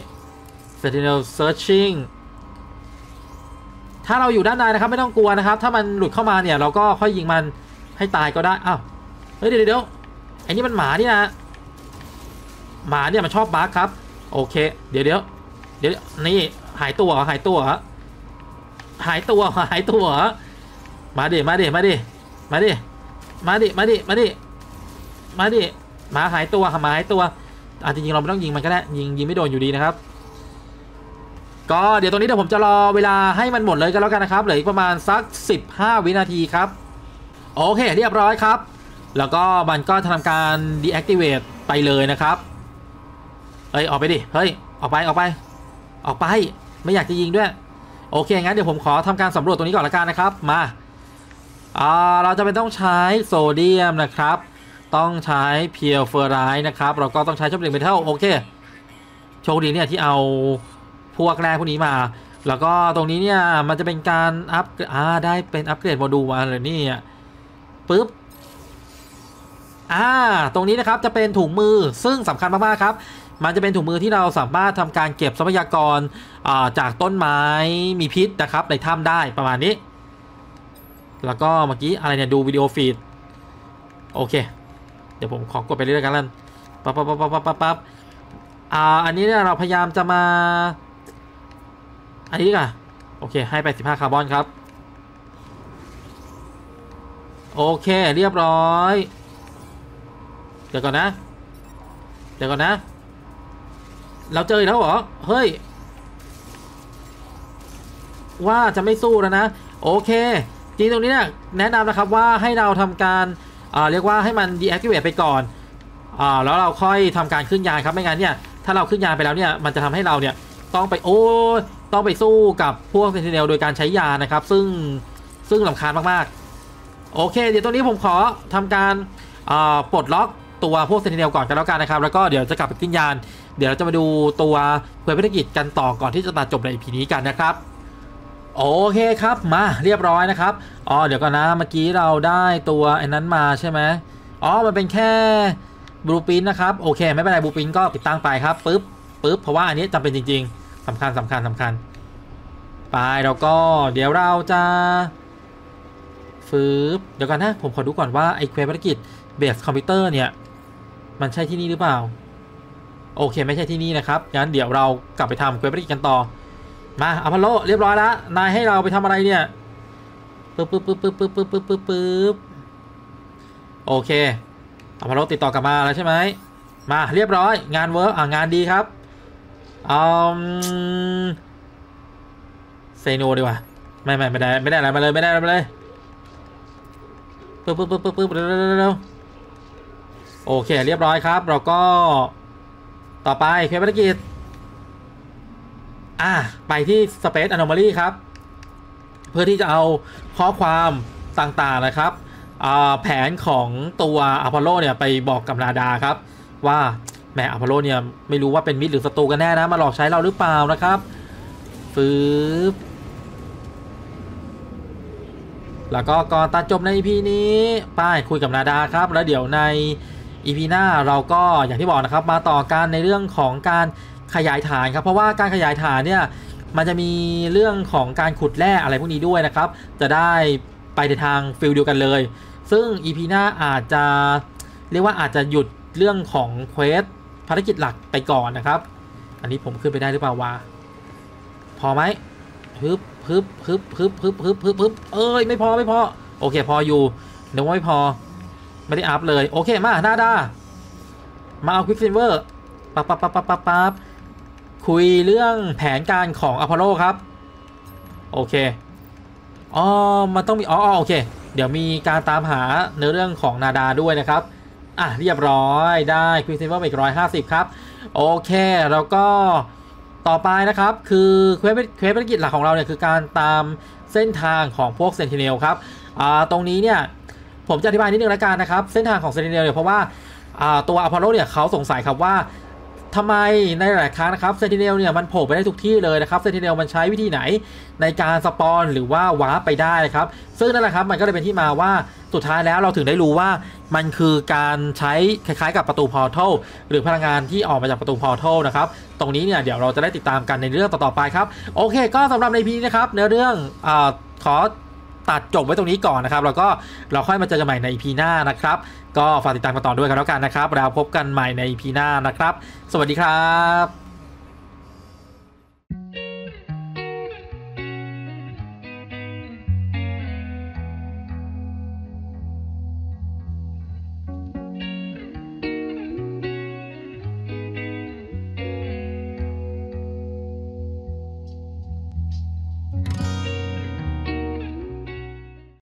Speaker 1: Sentinel Searching ถ้าเราอยู่ด้านในนะครับไม่ต้องกลัวนะครับถ้ามันหลุดเข้ามาเนี่ยเราก็ค่อยยิงมันให้ตายก็ได้อ้าวเฮ้ยเดี๋ยวเดี๋ยวไอ้นี่มันหมานี่นะหมาเนี่ยมันชอบบั๊กครับโอเคเดี๋ยวเดี๋ยวเดี๋ยวนี่หายตัวหายตัวหายตัวหายตัวมาดิมาดิมาดิมาดิมาดิมาดิมาดิมาดิหมาหายตัวหมาหายตัวอ่ะจริงๆเราไม่ต้องยิงมันก็ได้ยิงยิงไม่โดนอยู่ดีนะครับก็เดี๋ยวตรงนี้เดี๋ยวผมจะรอเวลาให้มันหมดเลยกันแล้วกันนะครับเหลืออีกประมาณสักสิบห้าวินาทีครับโอเคเรียบร้อยครับแล้วก็มันก็ทำการ deactivate ไปเลยนะครับเฮ้ยออกไปดิเฮ้ยออกไปออกไปออกไปไม่อยากจะยิงด้วยโอเคงั้นเดี๋ยวผมขอทำการสำรวจตรงนี้ก่อนละกันนะครับมาอ่าเราจะเป็นต้องใช้โซเดียมนะครับต้องใช้เพียวเฟอร์ไรด์นะครับเราก็ต้องใช้ช็อปปิ้งเมทัลโอเคโชคดีเนี่ยที่เอาพวกแรกพวกนี้มาแล้วก็ตรงนี้เนี่ยมันจะเป็นการอัพอ่าได้เป็นอัปเกรดโมดูลมาเลยนี่ปึ๊บอ่าตรงนี้นะครับจะเป็นถุงมือซึ่งสำคัญมากๆครับมันจะเป็นถุงมือที่เราสามารถทำการเก็บทรัพยากรจากต้นไม้มีพิษนะครับในถ้ำได้ประมาณนี้แล้วก็เมื่อกี้อะไรเนี่ยดูวิดีโอฟีดโอเคเดี๋ยวผมขอกดไปเรื่อยๆกันแล้วปั๊บปั๊บปั๊บปั๊บปั๊บปั๊บอ่าอันนี้เนี่ยเราพยายามจะมาอันนี้ดีกว่าโอเคให้ไปสิบห้าคาร์บอนครับโอเคเรียบร้อยเดี๋ยวก่อนนะเดี๋ยวก่อนนะเราเจอแล้วเหรอเฮ้ยว่าจะไม่สู้แล้วนะโอเคจริงตรงนี้เนี่ยแนะนำนะครับว่าให้เราทำการอ่าเรียกว่าให้มัน deactivate ไปก่อนอ่าแล้วเราค่อยทำการขึ้นยานครับไม่งั้นเนี่ยถ้าเราขึ้นยานไปแล้วเนี่ยมันจะทำให้เราเนี่ยต้องไปโอ้ต้องไปสู้กับพวกเซนติเนลโดยการใช้ยานะครับซึ่งซึ่งรำคาญมากๆโอเคเดี๋ยวตรงนี้ผมขอทำการอ่าปลดล็อกตัวพวกเซนติเนลก่อนกันแล้วกันนะครับแล้วก็เดี๋ยวจะกลับไปขึ้นยานเดี๋ยวเราจะมาดูตัวเผยภารกิจกันต่อก่อนที่จะตัดจบใน อี พี นี้กันนะครับโอเคครับมาเรียบร้อยนะครับอ๋อเดี๋ยวก่อนนะเมื่อกี้เราได้ตัวไอ้นั้นมาใช่ไหมอ๋อมันเป็นแค่บลูพิ้นนะครับโอเคไม่เป็นไรบลูพิ้นก็ติดตั้งไปครับปึ๊บปึ๊บเพราะว่าอันนี้จำเป็นจริงๆสำคัญสำคัญสำคัญไปแล้วก็เดี๋ยวเราจะฟื้นเดี๋ยวกันนะผมขอดูก่อนว่าไอ้เควสภารกิจเบสคอมพิวเตอร์เนี่ยมันใช่ที่นี่หรือเปล่าโอเคไม่ใช่ที่นี่นะครับงั้นเดี๋ยวเรากลับไปทำเควสภารกิจกันต่อมาอพอลโลเรียบร้อยแล้วนายให้เราไปทำอะไรเนี่ยปึ๊บปึ๊บปึ๊บปึ๊บปึ๊บปึ๊บปึ๊บปึ๊บปึ๊บโอเคอพอลโลติดต่อกลับมาแล้วใช่ไหมมาเรียบร้อยงานเวิร์กอ่างานดีครับอืมเซโนดีกว่าไม่ไม่ไม่ได้ไม่ได้อะไรมาเลยไม่ได้อะไรมาเลยปึ๊บปึ๊บปึ๊บปึ๊บปึ๊บเร็วเร็วโอเคเรียบร้อยครับเราก็ต่อไปเควสภารกิจอ่ะไปที่ Space Anomaly ครับเพื่อที่จะเอาข้อความต่างๆนะครับแผนของตัวอพอลโลเนี่ยไปบอกกับนาดาครับว่าแม่อพอลโลเนี่ยไม่รู้ว่าเป็นมิตรหรือศัตรูกันแน่นะมาหลอกใช้เราหรือเปล่านะครับฟืบแล้วก็ก่อนตัดจบใน อี พี นี้ป้ายคุยกับนาดาครับแล้วเดี๋ยวใน อี พี หน้าเราก็อย่างที่บอกนะครับมาต่อกันในเรื่องของการขยายฐานครับเพราะว่าการขยายฐานเนี่ยมันจะมีเรื่องของการขุดแร่อะไรพวกนี้ด้วยนะครับจะได้ไปในทางฟิลเดียวกันเลยซึ่ง อี พี หน้าอาจจะเรียกว่าอาจจะหยุดเรื่องของเควสภารกิจหลักไปก่อนนะครับอันนี้ผมขึ้นไปได้หรือเปล่าวะพอไหมฮึบฮึบฮึบฮึบฮึบฮึบฮึบฮึบเอ้ยไม่พอไม่พอโอเคพออยู่เดี๋ยวไม่พอไม่ได้อัพเลยโอเคมาหน้าด้ามาเอาควิกซิลเวอร์ปั๊บปั๊บปั๊บปั๊บปั๊บปั๊บคุยเรื่องแผนการของอพอลโลครับโอเคอ๋อมันต้องมีอ๋อโอเคเดี๋ยวมีการตามหาในเรื่องของนาดาด้วยนะครับอ่ะเรียบร้อยได้ควิกซิลเวอร์อีกร้อยห้าสิบครับโอเคแล้วก็ต่อไปนะครับคือเควสเควสภารกิจหลักของเราเนี่ยคือการตามเส้นทางของพวกเซนติเนลครับอ่าตรงนี้เนี่ยผมจะอธิบายนิดนึงละกันนะครับเส้นทางของเซนติเนลเนี่ยเพราะว่าตัวอพอลโลเนี่ยเขาสงสัยครับว่าทำไมในหลายครั้งนะครับเซนติเนลเนี่ยมันโผล่ไปได้ทุกที่เลยนะครับเซนติเนลมันใช้วิธีไหนในการสปอนหรือว่าวาร์ปไปได้ครับซึ่งนั่นแหละครับมันก็เลยเป็นที่มาว่าสุดท้ายแล้วเราถึงได้รู้ว่ามันคือการใช้คล้ายๆกับประตูพอร์ทัลหรือพลังงานที่ออกมาจากประตูพอร์ทัลนะครับตรงนี้เนี่ยเดี๋ยวเราจะได้ติดตามกันในเรื่องต่อๆไปครับโอเคก็สำหรับใน อี พี นะครับเนื้อเรื่องอ่าขอตัดจบไว้ตรงนี้ก่อนนะครับแล้วก็เราค่อยมาเจอกันใหม่ใน อี พี หน้านะครับก็ฝากติดตามกันต่อด้วยกันแล้วกันนะครับแล้วพบกันใหม่ใน อี พี หน้านะครับสวัสดีครับ